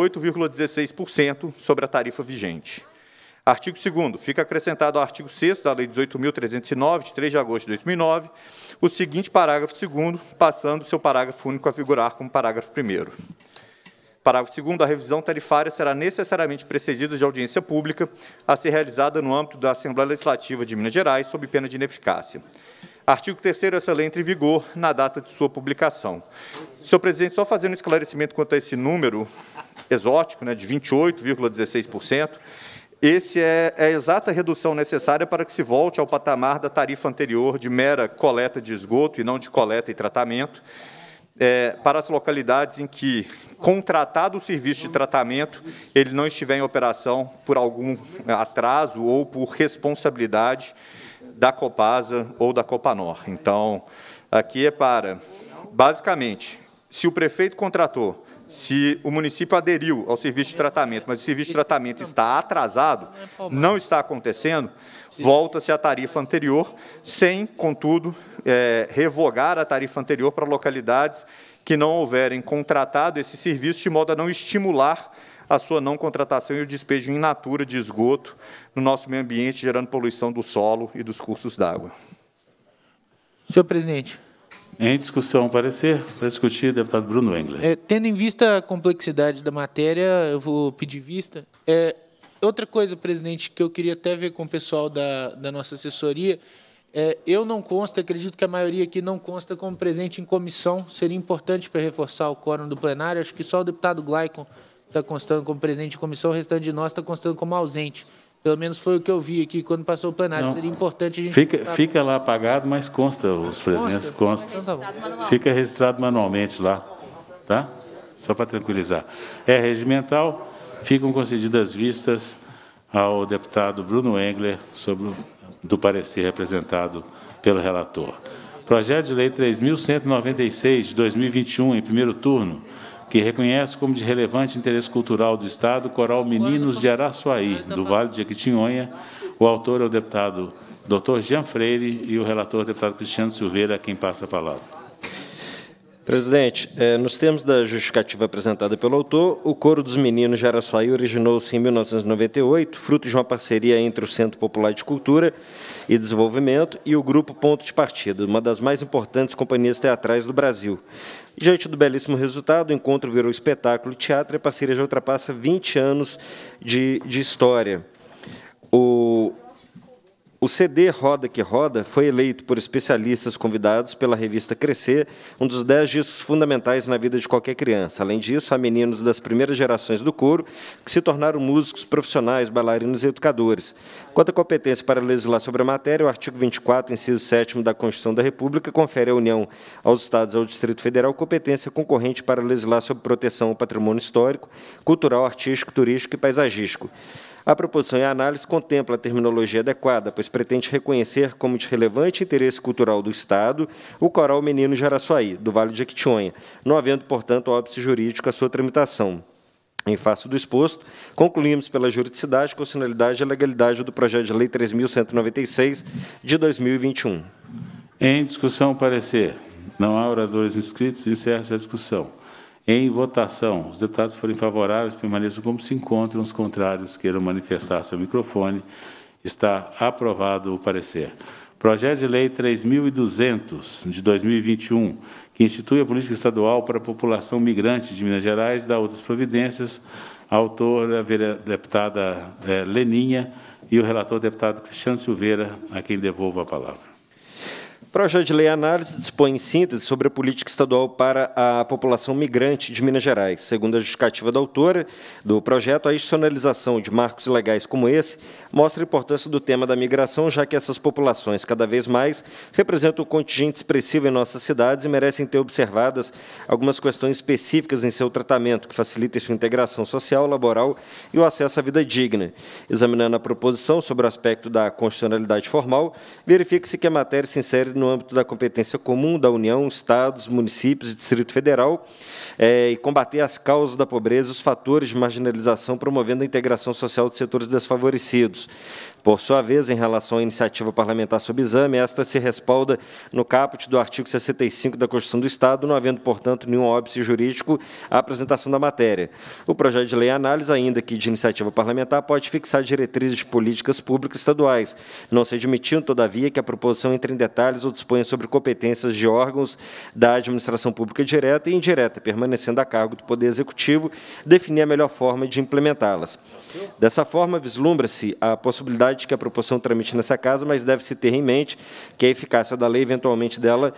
28,16% sobre a tarifa vigente. Artigo 2º. Fica acrescentado ao artigo 6º da Lei 18.309, de 3 de agosto de 2009, o seguinte parágrafo 2º, passando seu parágrafo único a vigorar como parágrafo 1º. Parágrafo 2º. A revisão tarifária será necessariamente precedida de audiência pública a ser realizada no âmbito da Assembleia Legislativa de Minas Gerais, sob pena de ineficácia. Artigo 3º. Essa lei entra em vigor na data de sua publicação. Senhor presidente, só fazendo um esclarecimento quanto a esse número exótico, de 28,16%, esse é a exata redução necessária para que se volte ao patamar da tarifa anterior de mera coleta de esgoto e não de coleta e tratamento, para as localidades em que, contratado o serviço de tratamento, ele não estiver em operação por algum atraso ou por responsabilidade da Copasa ou da Copanor. Então, aqui é para, basicamente, se o prefeito contratou, se o município aderiu ao serviço de tratamento, mas o serviço de tratamento está atrasado, não está acontecendo, volta-se à tarifa anterior, sem, contudo, revogar a tarifa anterior para localidades que não houverem contratado esse serviço, de modo a não estimular a sua não contratação e o despejo in natura de esgoto no nosso meio ambiente, gerando poluição do solo e dos cursos d'água. Senhor presidente. Em discussão, parecer. Para discutir, deputado Bruno Engler. Tendo em vista a complexidade da matéria, eu vou pedir vista. Outra coisa, presidente, que eu queria até ver com o pessoal da nossa assessoria, eu não consta, acredito que a maioria aqui não consta como presente em comissão, seria importante para reforçar o quórum do plenário, acho que só o deputado Glaicon está constando como presente em comissão, o restante de nós está constando como ausente. Pelo menos foi o que eu vi aqui quando passou o plenário. Não. Seria importante a gente... Fica lá apagado, mas consta os presentes. Consta. Então, tá bom. Fica registrado manualmente lá. Tá? Só para tranquilizar. Regimental, ficam concedidas vistas ao deputado Bruno Engler do parecer representado pelo relator. Projeto de Lei 3.196, de 2021, em primeiro turno, que reconhece como de relevante interesse cultural do Estado o Coral Meninos de Araçuaí, do Vale de Jequitinhonha. O autor é o deputado Dr. Jean Freire e o relator, o deputado Cristiano Silveira, a quem passa a palavra. Presidente, nos termos da justificativa apresentada pelo autor, o Coro dos Meninos de Araçuaí originou-se em 1998, fruto de uma parceria entre o Centro Popular de Cultura e Desenvolvimento e o Grupo Ponto de Partida, uma das mais importantes companhias teatrais do Brasil. Diante do belíssimo resultado, o encontro virou espetáculo de teatro e a parceria já ultrapassa 20 anos de história. O CD Roda que Roda foi eleito por especialistas convidados pela revista Crescer, um dos 10 discos fundamentais na vida de qualquer criança. Além disso, há meninos das primeiras gerações do coro que se tornaram músicos profissionais, bailarinos e educadores. Quanto à competência para legislar sobre a matéria, o artigo 24, inciso 7º da Constituição da República, confere à União, aos Estados e ao Distrito Federal competência concorrente para legislar sobre proteção ao patrimônio histórico, cultural, artístico, turístico e paisagístico. A proposição e a análise contempla a terminologia adequada, pois pretende reconhecer como de relevante interesse cultural do Estado o Coral Menino de Araçuaí, do Vale de Jequitinhonha, não havendo, portanto, óbice jurídico a sua tramitação. Em face do exposto, concluímos pela juridicidade, constitucionalidade e legalidade do projeto de lei 3.196, de 2021. Em discussão, parecer. Não há oradores inscritos, encerra-se a discussão. Em votação, os deputados forem favoráveis, permaneçam como se encontram, os contrários queiram manifestar seu microfone. Está aprovado o parecer. Projeto de Lei 3.200, de 2021, que institui a política estadual para a população migrante de Minas Gerais, dá outras providências. A autora, a deputada Leninha, e o relator, deputado Cristiano Silveira, a quem devolvo a palavra. O projeto de lei análise dispõe, em síntese, sobre a política estadual para a população migrante de Minas Gerais. Segundo a justificativa da autora do projeto, a institucionalização de marcos legais como esse mostra a importância do tema da migração, já que essas populações, cada vez mais, representam um contingente expressivo em nossas cidades e merecem ter observadas algumas questões específicas em seu tratamento, que facilitem sua integração social, laboral e o acesso à vida digna. Examinando a proposição sobre o aspecto da constitucionalidade formal, verifica-se que a matéria se insere no âmbito da competência comum da União, Estados, municípios e Distrito Federal, e combater as causas da pobreza e os fatores de marginalização, promovendo a integração social de setores desfavorecidos. Por sua vez, em relação à iniciativa parlamentar sob exame, esta se respalda no caput do artigo 65 da Constituição do Estado, não havendo, portanto, nenhum óbice jurídico à apresentação da matéria. O projeto de lei em análise, ainda que de iniciativa parlamentar, pode fixar diretrizes de políticas públicas estaduais, não se admitindo, todavia, que a proposição entre em detalhes ou disponha sobre competências de órgãos da administração pública direta e indireta, permanecendo a cargo do Poder Executivo, definir a melhor forma de implementá-las. Dessa forma, vislumbra-se a possibilidade de que a proposição tramite nessa casa, mas deve-se ter em mente que a eficácia da lei, eventualmente dela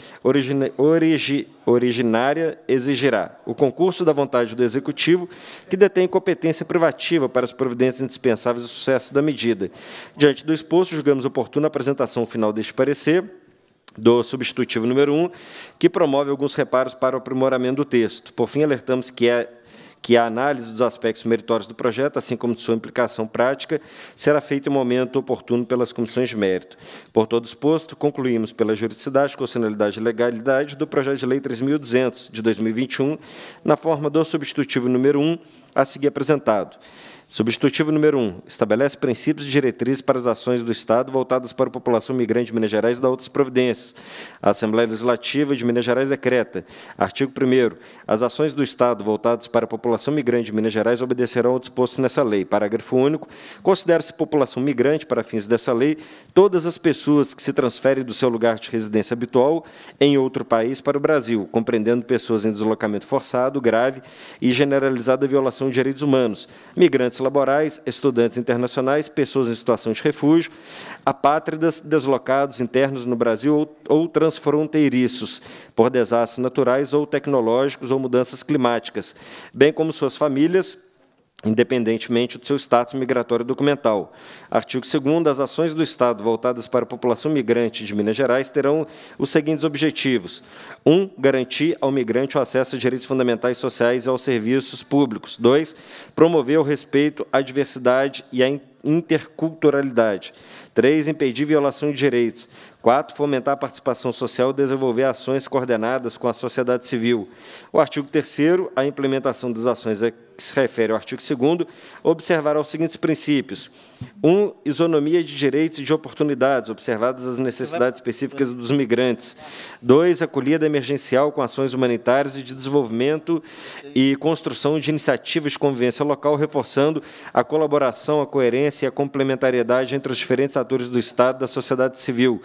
originária, exigirá o concurso da vontade do Executivo, que detém competência privativa para as providências indispensáveis ao sucesso da medida. Diante do exposto, julgamos oportuna a apresentação final deste parecer, do substitutivo número 1, que promove alguns reparos para o aprimoramento do texto. Por fim, alertamos que a análise dos aspectos meritórios do projeto, assim como de sua implicação prática, será feita em momento oportuno pelas comissões de mérito. Por todo exposto, concluímos pela juridicidade, constitucionalidade e legalidade do projeto de lei 3.200, de 2021, na forma do substitutivo número 1, a seguir apresentado. Substitutivo número 1. Estabelece princípios e diretrizes para as ações do Estado voltadas para a população migrante de Minas Gerais e da outras providências. A Assembleia Legislativa de Minas Gerais decreta. Artigo 1º. As ações do Estado voltadas para a população migrante de Minas Gerais obedecerão ao disposto nessa lei. Parágrafo único. Considera-se população migrante, para fins dessa lei, todas as pessoas que se transferem do seu lugar de residência habitual em outro país para o Brasil, compreendendo pessoas em deslocamento forçado, grave e generalizada violação de direitos humanos, migrantes laborais, estudantes internacionais, pessoas em situação de refúgio, apátridas, deslocados internos no Brasil ou transfronteiriços, por desastres naturais ou tecnológicos ou mudanças climáticas, bem como suas famílias, independentemente do seu status migratório documental. Artigo 2º. As ações do Estado voltadas para a população migrante de Minas Gerais terão os seguintes objetivos. 1. Garantir ao migrante o acesso a direitos fundamentais sociais e aos serviços públicos. 2. Promover o respeito à diversidade e à interculturalidade. 3. Impedir violação de direitos. 4. Fomentar a participação social e desenvolver ações coordenadas com a sociedade civil. O artigo 3º, a implementação das ações a que se refere ao artigo 2º, observará os seguintes princípios. 1. Isonomia de direitos e de oportunidades, observadas as necessidades específicas dos migrantes. 2. Acolhida emergencial com ações humanitárias e de desenvolvimento e construção de iniciativas de convivência local, reforçando a colaboração, a coerência e a complementariedade entre os diferentes atores do Estado e da sociedade civil.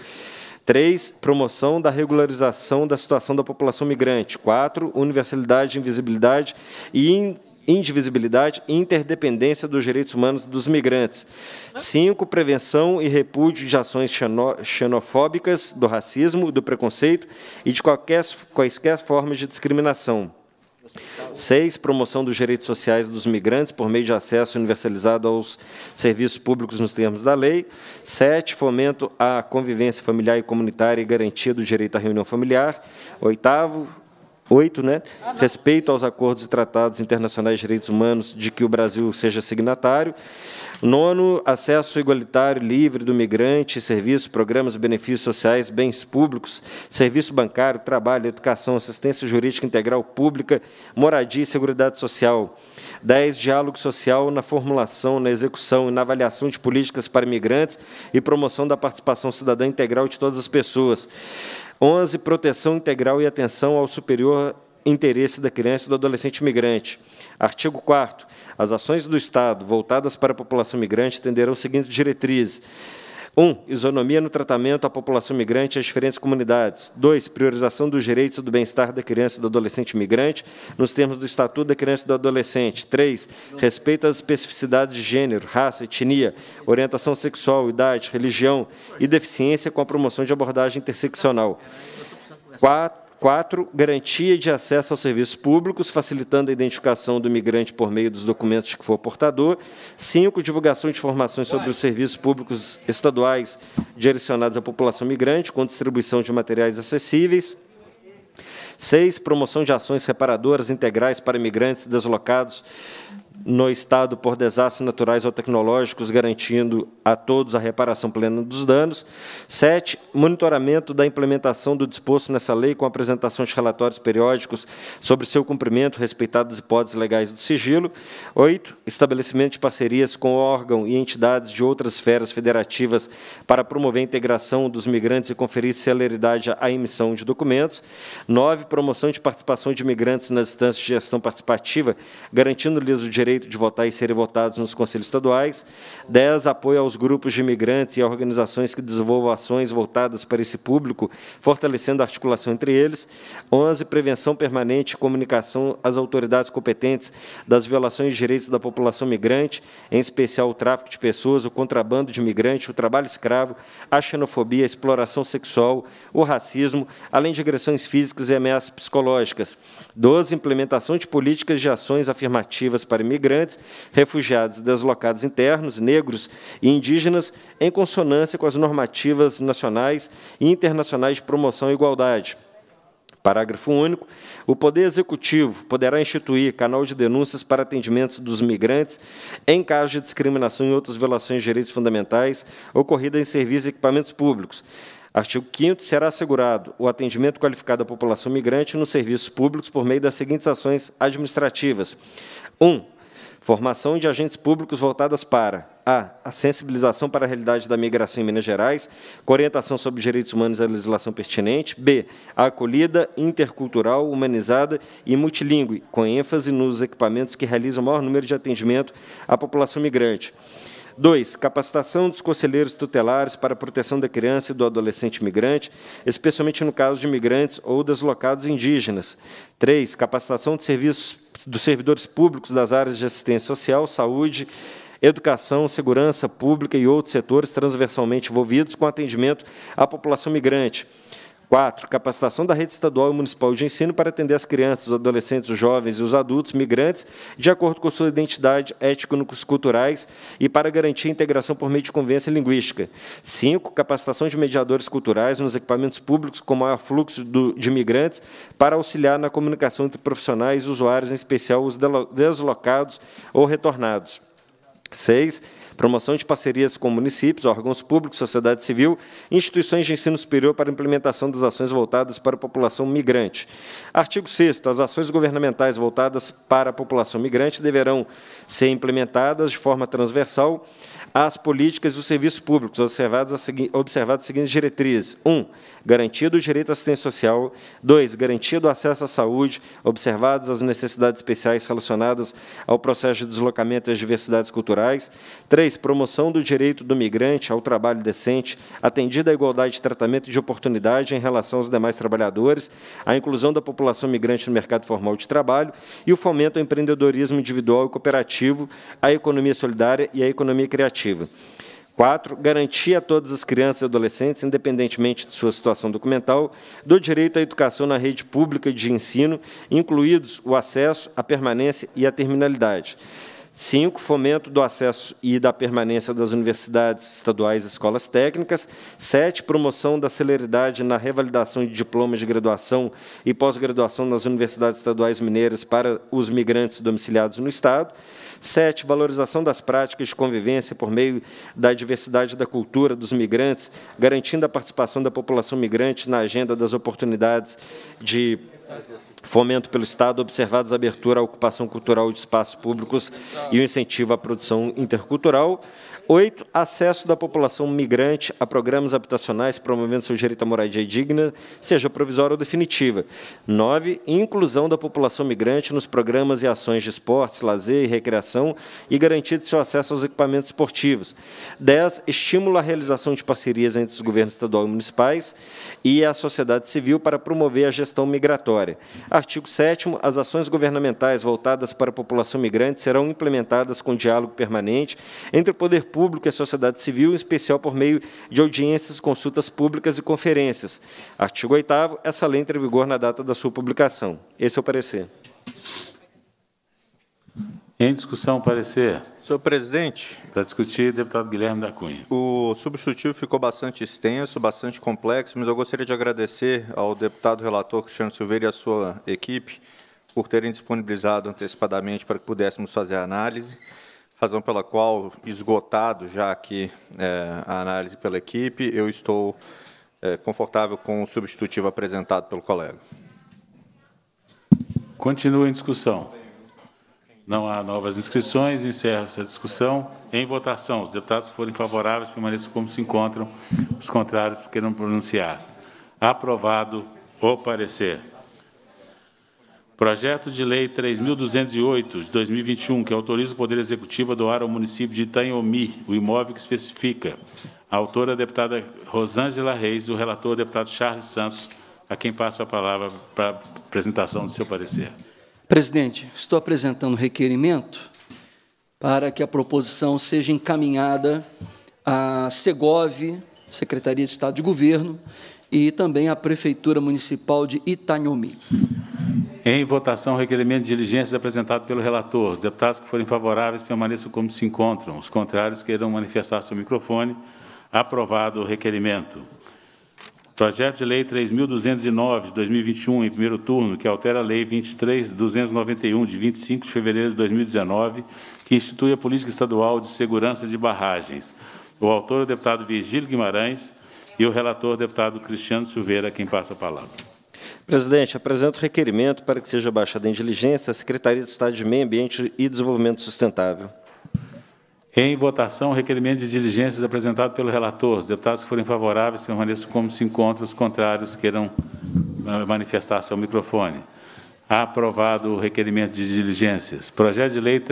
3. Promoção da regularização da situação da população migrante. 4. Universalidade, invisibilidade e indivisibilidade e interdependência dos direitos humanos dos migrantes. 5. Prevenção e repúdio de ações xenofóbicas, do racismo, do preconceito e de quaisquer formas de discriminação. 6. Promoção dos direitos sociais dos migrantes por meio de acesso universalizado aos serviços públicos nos termos da lei. 7. Fomento à convivência familiar e comunitária e garantia do direito à reunião familiar. 8, respeito aos acordos e tratados internacionais de direitos humanos de que o Brasil seja signatário. 9, acesso igualitário e livre do migrante, serviços, programas, benefícios sociais, bens públicos, serviço bancário, trabalho, educação, assistência jurídica integral pública, moradia e seguridade social. 10, diálogo social na formulação, na execução e na avaliação de políticas para imigrantes e promoção da participação cidadã integral de todas as pessoas. 11, proteção integral e atenção ao superior interesse da criança e do adolescente migrante. Artigo 4º. As ações do Estado voltadas para a população migrante atenderão as seguintes diretrizes. Isonomia no tratamento à população migrante e às diferentes comunidades. 2, priorização dos direitos e do bem-estar da criança e do adolescente migrante, nos termos do Estatuto da Criança e do Adolescente. 3, respeito às especificidades de gênero, raça, etnia, orientação sexual, idade, religião e deficiência com a promoção de abordagem interseccional. 4, garantia de acesso aos serviços públicos, facilitando a identificação do migrante por meio dos documentos de que for portador. 5, divulgação de informações sobre os serviços públicos estaduais direcionados à população migrante, com distribuição de materiais acessíveis. 6, promoção de ações reparadoras integrais para imigrantes deslocados no Estado por desastres naturais ou tecnológicos, garantindo a todos a reparação plena dos danos. 7, monitoramento da implementação do disposto nessa lei, com apresentação de relatórios periódicos sobre seu cumprimento, respeitadas as hipóteses legais do sigilo. 8, estabelecimento de parcerias com órgão e entidades de outras esferas federativas para promover a integração dos migrantes e conferir celeridade à emissão de documentos. 9, promoção de participação de migrantes nas instâncias de gestão participativa, garantindo-lhes o direito de votar e serem votados nos conselhos estaduais. 10, apoio aos grupos de imigrantes e a organizações que desenvolvam ações voltadas para esse público, fortalecendo a articulação entre eles. 11, prevenção permanente e comunicação às autoridades competentes das violações de direitos da população migrante, em especial o tráfico de pessoas, o contrabando de migrantes, o trabalho escravo, a xenofobia, a exploração sexual, o racismo, além de agressões físicas e ameaças psicológicas. 12, implementação de políticas de ações afirmativas para imigrantes, refugiados e deslocados internos, negros e indígenas, em consonância com as normativas nacionais e internacionais de promoção à igualdade. Parágrafo único. O Poder Executivo poderá instituir canal de denúncias para atendimento dos migrantes em caso de discriminação e outras violações de direitos fundamentais ocorridas em serviços e equipamentos públicos. Artigo 5º, será assegurado o atendimento qualificado à população migrante nos serviços públicos por meio das seguintes ações administrativas. 1. Formação de agentes públicos voltadas para a sensibilização para a realidade da migração em Minas Gerais, com orientação sobre direitos humanos e a legislação pertinente. B, a acolhida intercultural, humanizada e multilingüe, com ênfase nos equipamentos que realizam o maior número de atendimento à população migrante. 2, capacitação dos conselheiros tutelares para a proteção da criança e do adolescente migrante, especialmente no caso de migrantes ou deslocados indígenas. 3, capacitação dos servidores públicos das áreas de assistência social, saúde, educação, segurança pública e outros setores transversalmente envolvidos com atendimento à população migrante. 4, capacitação da rede estadual e municipal de ensino para atender as crianças, os adolescentes, os jovens e os adultos migrantes de acordo com sua identidade étnico-culturais e para garantir a integração por meio de convivência linguística. 5, capacitação de mediadores culturais nos equipamentos públicos com maior fluxo de migrantes para auxiliar na comunicação entre profissionais e usuários, em especial os deslocados ou retornados. 6, promoção de parcerias com municípios, órgãos públicos, sociedade civil e instituições de ensino superior para a implementação das ações voltadas para a população migrante. Artigo 6º, as ações governamentais voltadas para a população migrante deverão ser implementadas de forma transversal às políticas e os serviços públicos, observadas as seguintes diretrizes. 1, garantia do direito à assistência social. 2, garantia do acesso à saúde, observadas as necessidades especiais relacionadas ao processo de deslocamento e às diversidades culturais. 3, promoção do direito do migrante ao trabalho decente, atendida a igualdade de tratamento e de oportunidade em relação aos demais trabalhadores, a inclusão da população migrante no mercado formal de trabalho e o fomento ao empreendedorismo individual e cooperativo, à economia solidária e à economia criativa. 4, garantir a todas as crianças e adolescentes, independentemente de sua situação documental, do direito à educação na rede pública de ensino, incluídos o acesso, a permanência e a terminalidade. 5, fomento do acesso e da permanência das universidades estaduais e escolas técnicas. 7, promoção da celeridade na revalidação de diplomas de graduação e pós-graduação nas universidades estaduais mineiras para os migrantes domiciliados no Estado. 7, valorização das práticas de convivência por meio da diversidade da cultura dos migrantes, garantindo a participação da população migrante na agenda das oportunidades de fomento pelo Estado, observadas a abertura à ocupação cultural de espaços públicos e o incentivo à produção intercultural. 8. Acesso da população migrante a programas habitacionais promovendo seu direito à moradia digna, seja provisória ou definitiva. 9. Inclusão da população migrante nos programas e ações de esportes, lazer e recreação e garantia de seu acesso aos equipamentos esportivos. 10. Estímulo à realização de parcerias entre os governos estadual e municipais e a sociedade civil para promover a gestão migratória. Artigo 7º. As ações governamentais voltadas para a população migrante serão implementadas com diálogo permanente entre o poder público e a sociedade civil, em especial por meio de audiências, consultas públicas e conferências. Artigo 8º. Essa lei entra em vigor na data da sua publicação. Esse é o parecer. Em discussão, parecer. Senhor presidente. Para discutir, deputado Guilherme da Cunha. O substitutivo ficou bastante extenso, bastante complexo, mas eu gostaria de agradecer ao deputado relator Cristiano Silveira e à sua equipe por terem disponibilizado antecipadamente para que pudéssemos fazer a análise, razão pela qual, esgotado já aqui a análise pela equipe, eu estou confortável com o substitutivo apresentado pelo colega. Continua em discussão. Não há novas inscrições, encerro essa discussão. Em votação, os deputados que forem favoráveis permaneçam como se encontram, os contrários queiram pronunciar-se. Aprovado o parecer. Projeto de Lei 3.208, de 2021, que autoriza o Poder Executivo a doar ao município de Itanhomi o imóvel que especifica. A autora, a deputada Rosângela Reis, e o relator, o deputado Charles Santos, a quem passo a palavra para a apresentação do seu parecer. Presidente, estou apresentando requerimento para que a proposição seja encaminhada à Segov, Secretaria de Estado de Governo, e também à Prefeitura Municipal de Itanhomi. Em votação, o requerimento de diligências apresentado pelo relator. Os deputados que forem favoráveis permaneçam como se encontram. Os contrários queiram manifestar seu microfone. Aprovado o requerimento. Projeto de Lei 3.209, de 2021, em primeiro turno, que altera a Lei 23.291, de 25 de fevereiro de 2019, que institui a Política Estadual de Segurança de Barragens. O autor é o deputado Virgílio Guimarães e o relator, o deputado Cristiano Silveira, a quem passa a palavra. Presidente, apresento requerimento para que seja baixada em diligência a Secretaria de Estado de Meio Ambiente e Desenvolvimento Sustentável. Em votação, o requerimento de diligências apresentado pelo relator. Os deputados que forem favoráveis permaneçam como se encontram, os contrários queiram manifestar seu microfone. Aprovado o requerimento de diligências. Projeto de Lei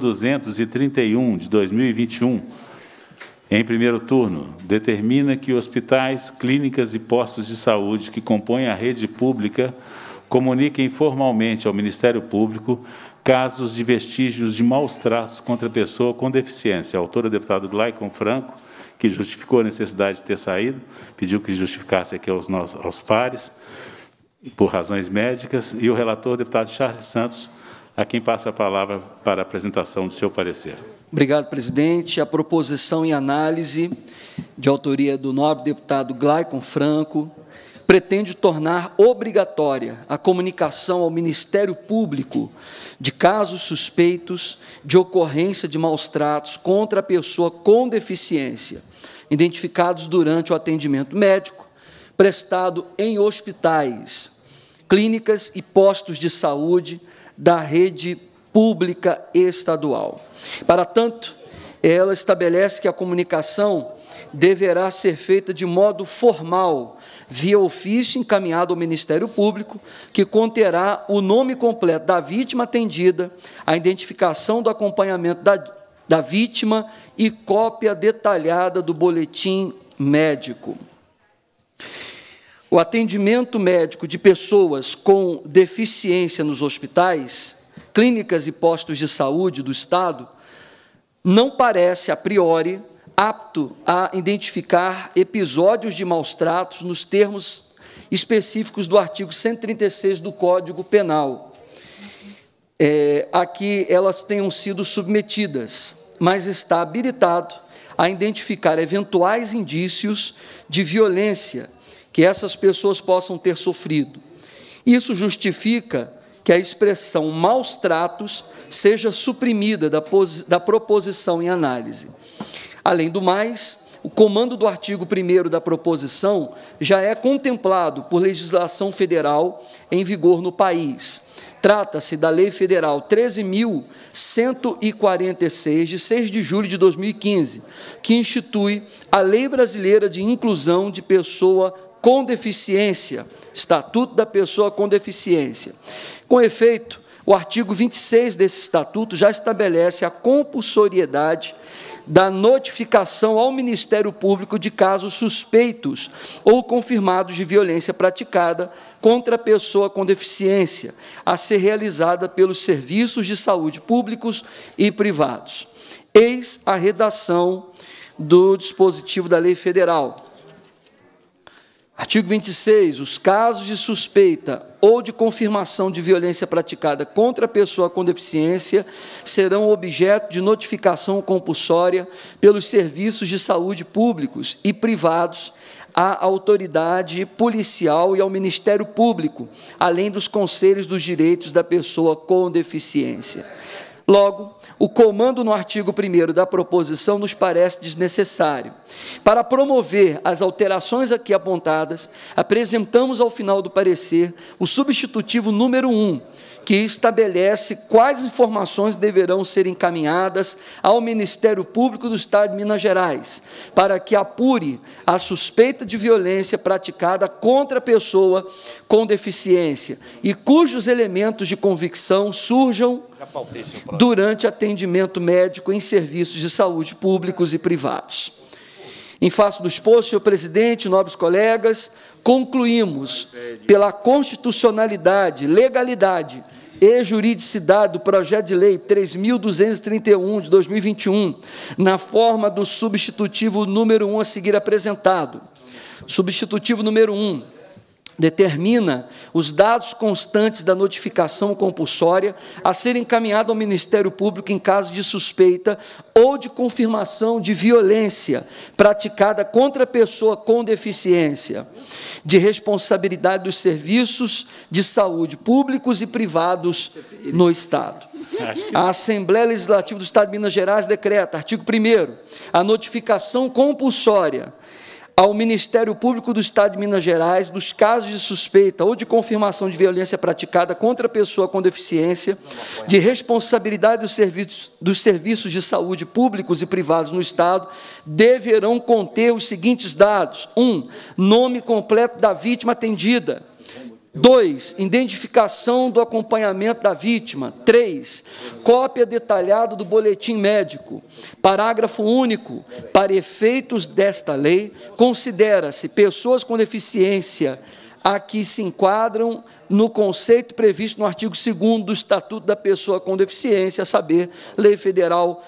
3.231, de 2021, em primeiro turno, determina que hospitais, clínicas e postos de saúde que compõem a rede pública comuniquem formalmente ao Ministério Público casos de vestígios de maus tratos contra a pessoa com deficiência. A autora, o deputado Glaicon Franco, que justificou a necessidade de ter saído, pediu que justificasse aqui aos pares, por razões médicas, e o relator, o deputado Charles Santos, a quem passa a palavra para a apresentação do seu parecer. Obrigado, presidente. A proposição em análise, de autoria do nobre deputado Glaicon Franco, pretende tornar obrigatória a comunicação ao Ministério Público de casos suspeitos de ocorrência de maus-tratos contra a pessoa com deficiência, identificados durante o atendimento médico, prestado em hospitais, clínicas e postos de saúde da rede pública estadual. Para tanto, ela estabelece que a comunicação deverá ser feita de modo formal, via ofício encaminhado ao Ministério Público, que conterá o nome completo da vítima atendida, a identificação do acompanhamento da vítima e cópia detalhada do boletim médico. O atendimento médico de pessoas com deficiência nos hospitais, clínicas e postos de saúde do Estado não parece, a priori, apto a identificar episódios de maus-tratos nos termos específicos do artigo 136 do Código Penal, a que elas tenham sido submetidas, mas está habilitado a identificar eventuais indícios de violência que essas pessoas possam ter sofrido. Isso justifica que a expressão maus-tratos seja suprimida da proposição em análise. Além do mais, o comando do artigo 1º da proposição já é contemplado por legislação federal em vigor no país, Trata-se da Lei Federal 13.146, de 6 de julho de 2015, que institui a Lei Brasileira de Inclusão de Pessoa com Deficiência, Estatuto da Pessoa com Deficiência. Com efeito, o artigo 26 desse Estatuto já estabelece a compulsoriedade da notificação ao Ministério Público de casos suspeitos ou confirmados de violência praticada contra a pessoa com deficiência, a ser realizada pelos serviços de saúde públicos e privados. Eis a redação do dispositivo da Lei Federal. Artigo 26. Os casos de suspeita ou de confirmação de violência praticada contra a pessoa com deficiência serão objeto de notificação compulsória pelos serviços de saúde públicos e privados à autoridade policial e ao Ministério Público, além dos conselhos dos direitos da pessoa com deficiência. Logo, o comando no artigo 1º da proposição nos parece desnecessário. Para promover as alterações aqui apontadas, apresentamos ao final do parecer o substitutivo número 1, que estabelece quais informações deverão ser encaminhadas ao Ministério Público do Estado de Minas Gerais, para que apure a suspeita de violência praticada contra a pessoa com deficiência e cujos elementos de convicção surjam durante atendimento médico em serviços de saúde públicos e privados. Em face do exposto, senhor presidente, nobres colegas, concluímos pela constitucionalidade, legalidade e juridicidade do projeto de lei 3.231 de 2021, na forma do substitutivo número 1 a seguir apresentado. Substitutivo número 1. Determina os dados constantes da notificação compulsória a ser encaminhada ao Ministério Público em caso de suspeita ou de confirmação de violência praticada contra a pessoa com deficiência, de responsabilidade dos serviços de saúde públicos e privados no Estado. A Assembleia Legislativa do Estado de Minas Gerais decreta, artigo 1º, a notificação compulsória ao Ministério Público do Estado de Minas Gerais dos casos de suspeita ou de confirmação de violência praticada contra a pessoa com deficiência, de responsabilidade dos serviços de saúde públicos e privados no Estado, deverão conter os seguintes dados: 1. Nome completo da vítima atendida. 2. Identificação do acompanhamento da vítima. 3. Cópia detalhada do boletim médico. Parágrafo único. Para efeitos desta lei, considera-se pessoas com deficiência a que se enquadram no conceito previsto no artigo 2º do Estatuto da Pessoa com Deficiência, a saber, Lei Federal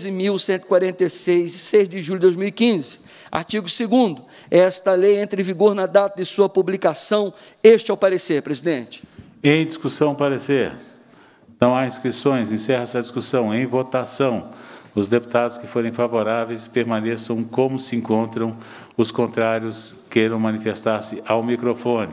13.146, 6 de julho de 2015. Artigo 2º. Esta lei entra em vigor na data de sua publicação. Este é o parecer, presidente. Em discussão, parecer. Não há inscrições. Encerra essa discussão. Em votação. Os deputados que forem favoráveis permaneçam como se encontram. Os contrários queiram manifestar-se ao microfone.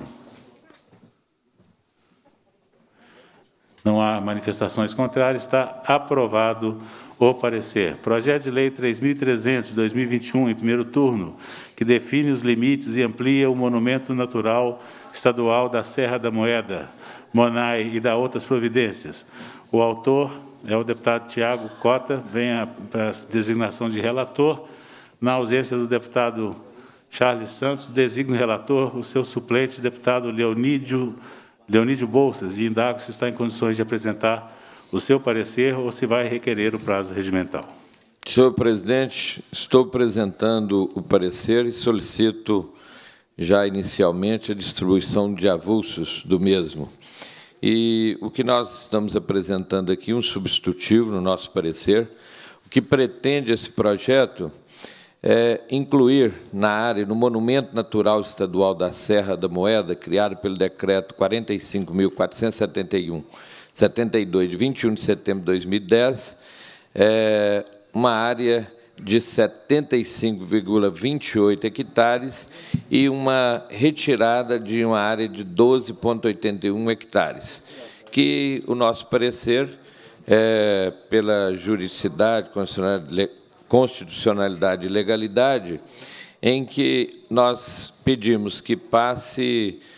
Não há manifestações contrárias. Está aprovado o parecer. Projeto de Lei 3.300, de 2021, em primeiro turno, que define os limites e amplia o monumento natural estadual da Serra da Moeda, Monai e da outras providências. O autor é o deputado Tiago Cota, vem para a designação de relator. Na ausência do deputado Charles Santos, designa o relator o seu suplente, deputado Leonídio Bolsas, e indago se está em condições de apresentar o seu parecer ou se vai requerer o prazo regimental. Senhor presidente, estou apresentando o parecer e solicito já inicialmente a distribuição de avulsos do mesmo. E o que nós estamos apresentando aqui, um substitutivo no nosso parecer, o que pretende esse projeto é incluir na área, no Monumento Natural Estadual da Serra da Moeda, criado pelo Decreto 45.472, de 21 de setembro de 2010, uma área de 75,28 hectares e uma retirada de uma área de 12,81 hectares, que o nosso parecer, pela juridicidade, constitucionalidade e legalidade, em que nós pedimos que passe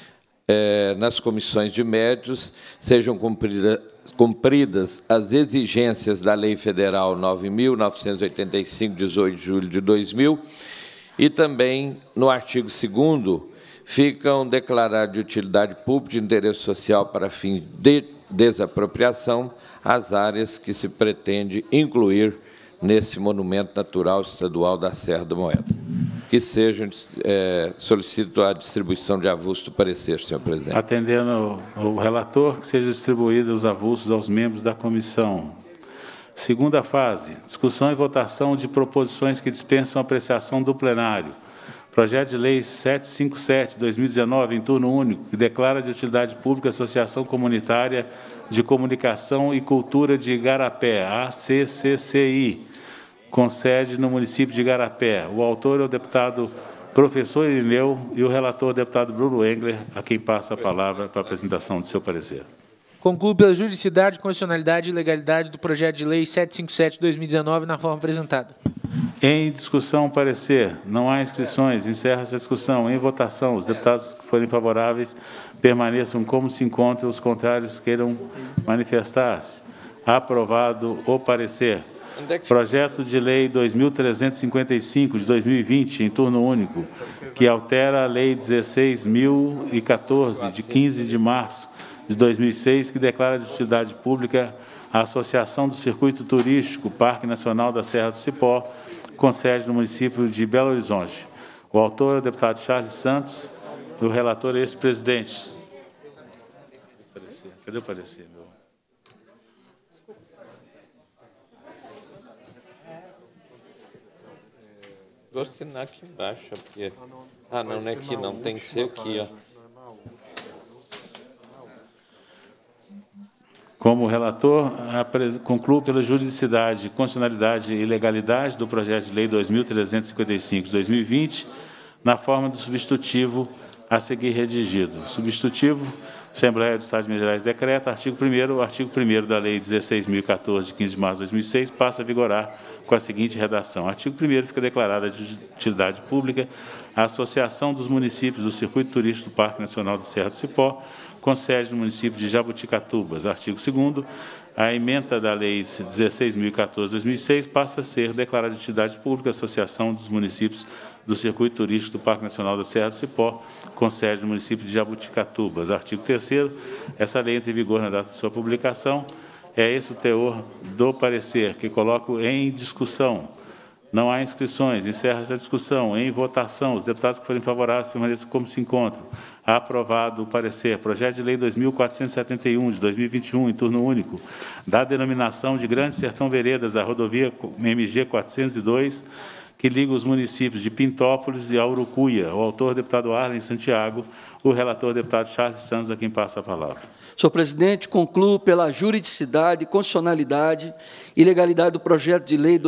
nas comissões de médios sejam cumpridas as exigências da Lei Federal 9.985, 18 de julho de 2000, e também, no artigo 2º, ficam declarados de utilidade pública de interesse social para fins de desapropriação as áreas que se pretende incluir nesse monumento natural estadual da Serra da Moeda. Que sejam, solicito a distribuição de avulso do parecer, senhor presidente. Atendendo o relator, que seja distribuído os avulsos aos membros da comissão. Segunda fase, discussão e votação de proposições que dispensam apreciação do plenário. Projeto de Lei 757/2019, em turno único, que declara de utilidade pública a Associação Comunitária de Comunicação e Cultura de Igarapé, ACCCI, com sede no município de Igarapé. O autor é o deputado professor Irineu e o relator, o deputado Bruno Engler, a quem passo a palavra para a apresentação do seu parecer. Concluo pela juridicidade, constitucionalidade e legalidade do projeto de lei 757/2019 na forma apresentada. Em discussão, parecer. Não há inscrições. Encerra essa discussão. Em votação, os deputados que forem favoráveis permaneçam como se encontram, os contrários queiram manifestar-se. Aprovado o parecer. Projeto de Lei 2.355, de 2020, em turno único, que altera a Lei 16.014, de 15 de março de 2006, que declara de utilidade pública a Associação do Circuito Turístico Parque Nacional da Serra do Cipó, com sede no município de Belo Horizonte. O autor é o deputado Charles Santos e o relator é esse presidente. Cadê o parecer, meu? Vou assinar aqui embaixo, porque... Ah, não, não é aqui não, tem que ser aqui, ó. Como relator, concluo pela juridicidade, constitucionalidade e legalidade do projeto de lei 2.355 de 2020, na forma do substitutivo a seguir redigido. Substitutivo, Assembleia do Estado de Minas Gerais decreta, artigo 1º, o artigo 1º da Lei 16.014, de 15 de março de 2006, passa a vigorar com a seguinte redação. Artigo 1º fica declarada de utilidade pública a Associação dos Municípios do Circuito Turístico do Parque Nacional da Serra do Cipó, com sede no município de Jabuticatubas. Artigo 2º, a ementa da Lei 16.014 de 2006 passa a ser declarada de utilidade pública a Associação dos Municípios do Circuito Turístico do Parque Nacional da Serra do Cipó, com sede no município de Jabuticatubas. Artigo 3º, essa lei entra em vigor na data de sua publicação. É esse o teor do parecer, que coloco em discussão. Não há inscrições. Encerra essa discussão. Em votação, os deputados que forem favoráveis permaneçam como se encontram. Aprovado o parecer. Projeto de lei 2.471, de 2021, em turno único, da denominação de Grande Sertão Veredas à rodovia MG 402, que liga os municípios de Pintópolis e Aurucuia. O autor, deputado Arlen Santiago, o relator, deputado Charles Santos, a quem passa a palavra. Senhor presidente, concluo pela juridicidade, constitucionalidade e legalidade do projeto de lei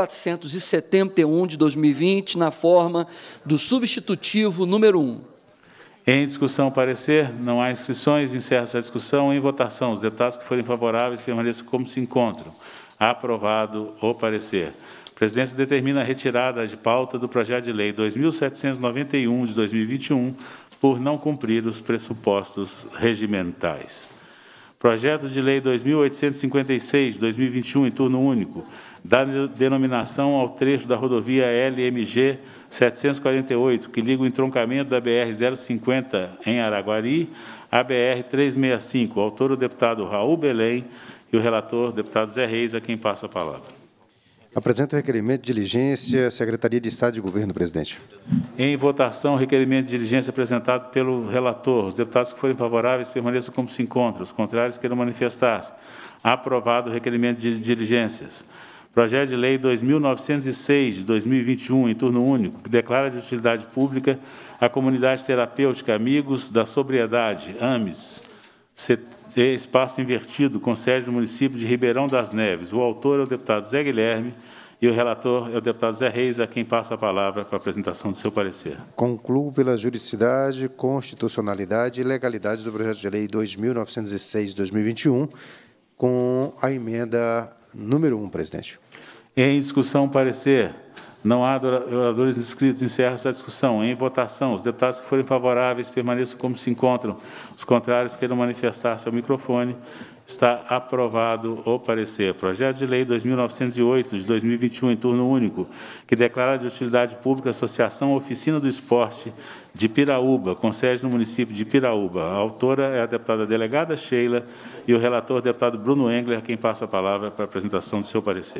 2.471, de 2020, na forma do substitutivo número 1. Em discussão, parecer. Não há inscrições. Encerra essa discussão. Em votação, os deputados que forem favoráveis permaneçam como se encontram. Aprovado o parecer. A presidência determina a retirada de pauta do projeto de lei 2.791, de 2021, por não cumprir os pressupostos regimentais. Projeto de lei 2.856, de 2021, em turno único, dá denominação ao trecho da rodovia LMG 748, que liga o entroncamento da BR-050 em Araguari à BR-365. O autor, o deputado Raul Belém, e o relator, o deputado Zé Reis, a quem passa a palavra. Apresento o requerimento de diligência, Secretaria de Estado de Governo, presidente. Em votação, o requerimento de diligência apresentado pelo relator. Os deputados que forem favoráveis permaneçam como se encontram. Os contrários queiram manifestar-se. Aprovado o requerimento de diligências. Projeto de lei 2.906, de 2021, em turno único, que declara de utilidade pública a Comunidade Terapêutica Amigos da Sobriedade, AMES, Espaço Invertido, com sede no município de Ribeirão das Neves. O autor é o deputado Zé Guilherme e o relator é o deputado Zé Reis, a quem passa a palavra para a apresentação do seu parecer. Concluo pela juridicidade, constitucionalidade e legalidade do projeto de lei 2.906 de 2021, com a emenda número 1, presidente. Em discussão, parecer. Não há oradores inscritos. Encerra-se a discussão. Em votação, os deputados que forem favoráveis permaneçam como se encontram. Os contrários queiram manifestar-se ao microfone. Está aprovado o parecer. Projeto de Lei 2.908, de 2021, em turno único, que declara de utilidade pública a Associação Oficina do Esporte de Piraúba, com sede no município de Piraúba. A autora é a deputada delegada Sheila e o relator, o deputado Bruno Engler, a quem passa a palavra para a apresentação do seu parecer.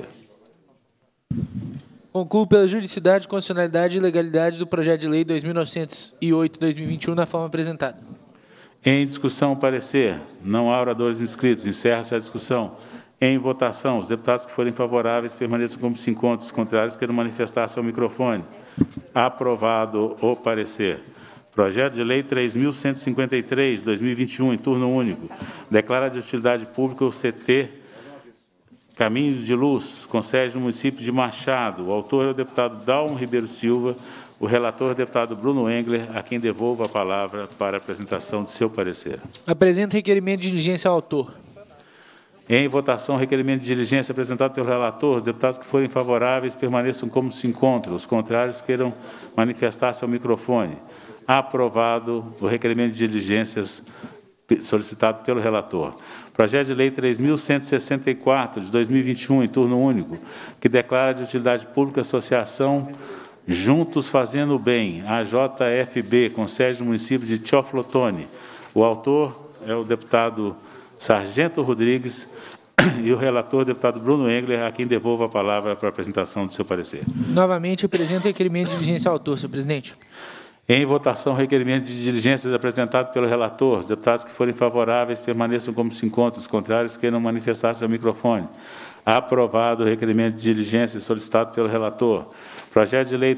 Concluo pela juridicidade, constitucionalidade e legalidade do projeto de lei 2.908/2021 na forma apresentada. Em discussão, o parecer. Não há oradores inscritos. Encerra-se a discussão. Em votação, os deputados que forem favoráveis permaneçam como se encontram. Os contrários queiram manifestar-se ao microfone. Aprovado o parecer. Projeto de Lei 3.153, 2021, em turno único. Declara de utilidade pública o CT Caminhos de Luz, com sede no município de Machado. O autor é o deputado Dalmo Ribeiro Silva, o relator é o deputado Bruno Engler, a quem devolvo a palavra para a apresentação de seu parecer. Apresento requerimento de diligência ao autor. Em votação, requerimento de diligência apresentado pelo relator. Os deputados que forem favoráveis permaneçam como se encontram. Os contrários queiram manifestar-se ao microfone. Aprovado o requerimento de diligências solicitado pelo relator. Projeto de Lei 3.164, de 2021, em turno único, que declara de utilidade pública a Associação Juntos Fazendo o Bem, AJFB, com sede no município de Teoflotone. O autor é o deputado Sargento Rodrigues e o relator, o deputado Bruno Engler, a quem devolvo a palavra para a apresentação do seu parecer. Novamente, apresento requerimento de diligência ao autor, senhor presidente. Em votação, requerimento de diligências apresentado pelo relator. Os deputados que forem favoráveis permaneçam como se encontram. Os contrários queiram manifestar-se ao microfone. Aprovado o requerimento de diligências solicitado pelo relator. Projeto de Lei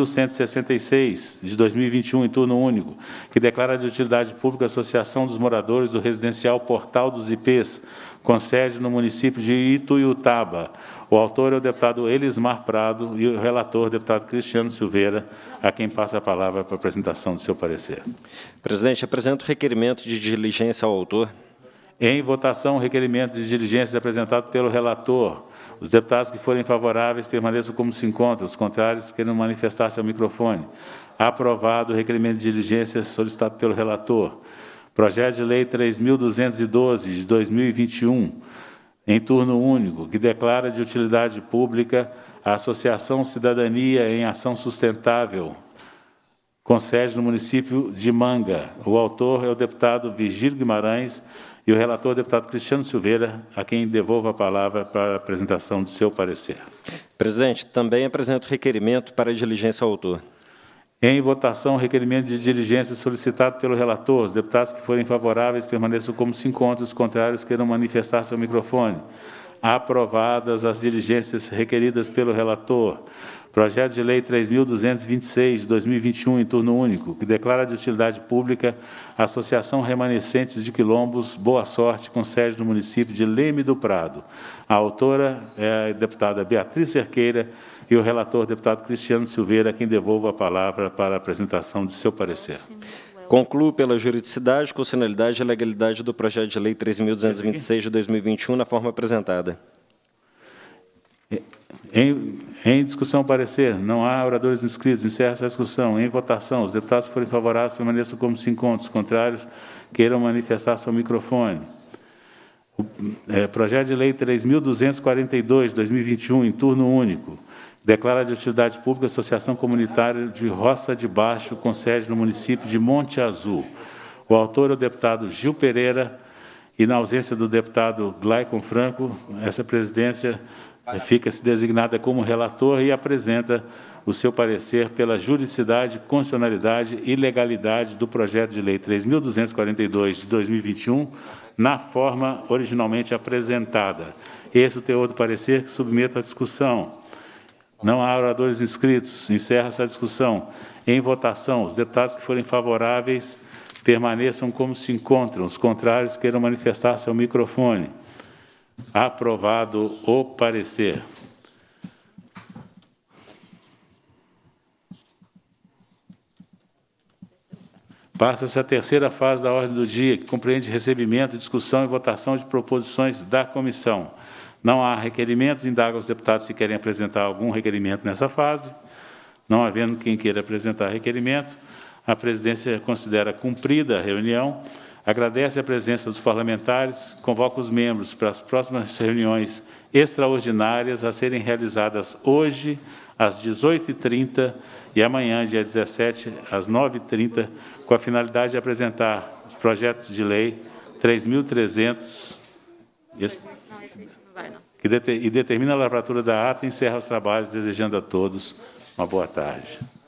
3.166, de 2021, em turno único, que declara de utilidade pública a Associação dos Moradores do Residencial Portal dos IPs, com sede no município de Ituiutaba. O autor é o deputado Elismar Prado e o relator, o deputado Cristiano Silveira, a quem passa a palavra para a apresentação do seu parecer. Presidente, apresento requerimento de diligência ao autor. Em votação, o requerimento de diligências apresentado pelo relator. Os deputados que forem favoráveis permaneçam como se encontram. Os contrários queiram manifestar-se ao microfone. Aprovado o requerimento de diligências solicitado pelo relator. Projeto de Lei 3.212, de 2021, em turno único, que declara de utilidade pública a Associação Cidadania em Ação Sustentável, com sede no município de Manga. O autor é o deputado Virgílio Guimarães e o relator, o deputado Cristiano Silveira, a quem devolvo a palavra para a apresentação de seu parecer. Presidente, também apresento requerimento para diligência ao autor. Em votação, requerimento de diligência solicitado pelo relator. Os deputados que forem favoráveis permaneçam como se encontram. Os contrários queiram manifestar-se ao microfone. Aprovadas as diligências requeridas pelo relator. Projeto de Lei 3.226, de 2021, em turno único, que declara de utilidade pública a Associação Remanescentes de Quilombos Boa Sorte, com sede no município de Leme do Prado. A autora é a deputada Beatriz Cerqueira e o relator, deputado Cristiano Silveira, a quem devolvo a palavra para a apresentação de seu parecer. Concluo pela juridicidade, constitucionalidade e legalidade do projeto de lei 3.226 de 2021 na forma apresentada. Em discussão, parecer. Não há oradores inscritos. Encerra-se a discussão. Em votação, os deputados que forem favoráveis permaneçam como se encontram. Os contrários queiram manifestar-se ao microfone. Projeto de Lei 3.242, de 2021, em turno único. Declara de utilidade pública a Associação Comunitária de Roça de Baixo, com sede no município de Monte Azul. O autor é o deputado Gil Pereira e, na ausência do deputado Glaicon Franco, essa presidência fica-se designada como relator e apresenta o seu parecer pela juridicidade, constitucionalidade e legalidade do projeto de lei 3.242 de 2021, na forma originalmente apresentada. Esse é o teor do parecer que submeto à discussão. Não há oradores inscritos. Encerra-se a discussão. Em votação, os deputados que forem favoráveis permaneçam como se encontram. Os contrários queiram manifestar-se ao microfone. Aprovado o parecer. Passa-se a terceira fase da ordem do dia, que compreende recebimento, discussão e votação de proposições da comissão. Não há requerimentos, indago aos deputados se querem apresentar algum requerimento nessa fase. Não havendo quem queira apresentar requerimento, a presidência considera cumprida a reunião, agradece a presença dos parlamentares, convoca os membros para as próximas reuniões extraordinárias a serem realizadas hoje, às 18h30, e amanhã, dia 17, às 9h30, com a finalidade de apresentar os projetos de lei 3.300, e determina a lavratura da ata e encerra os trabalhos, desejando a todos uma boa tarde.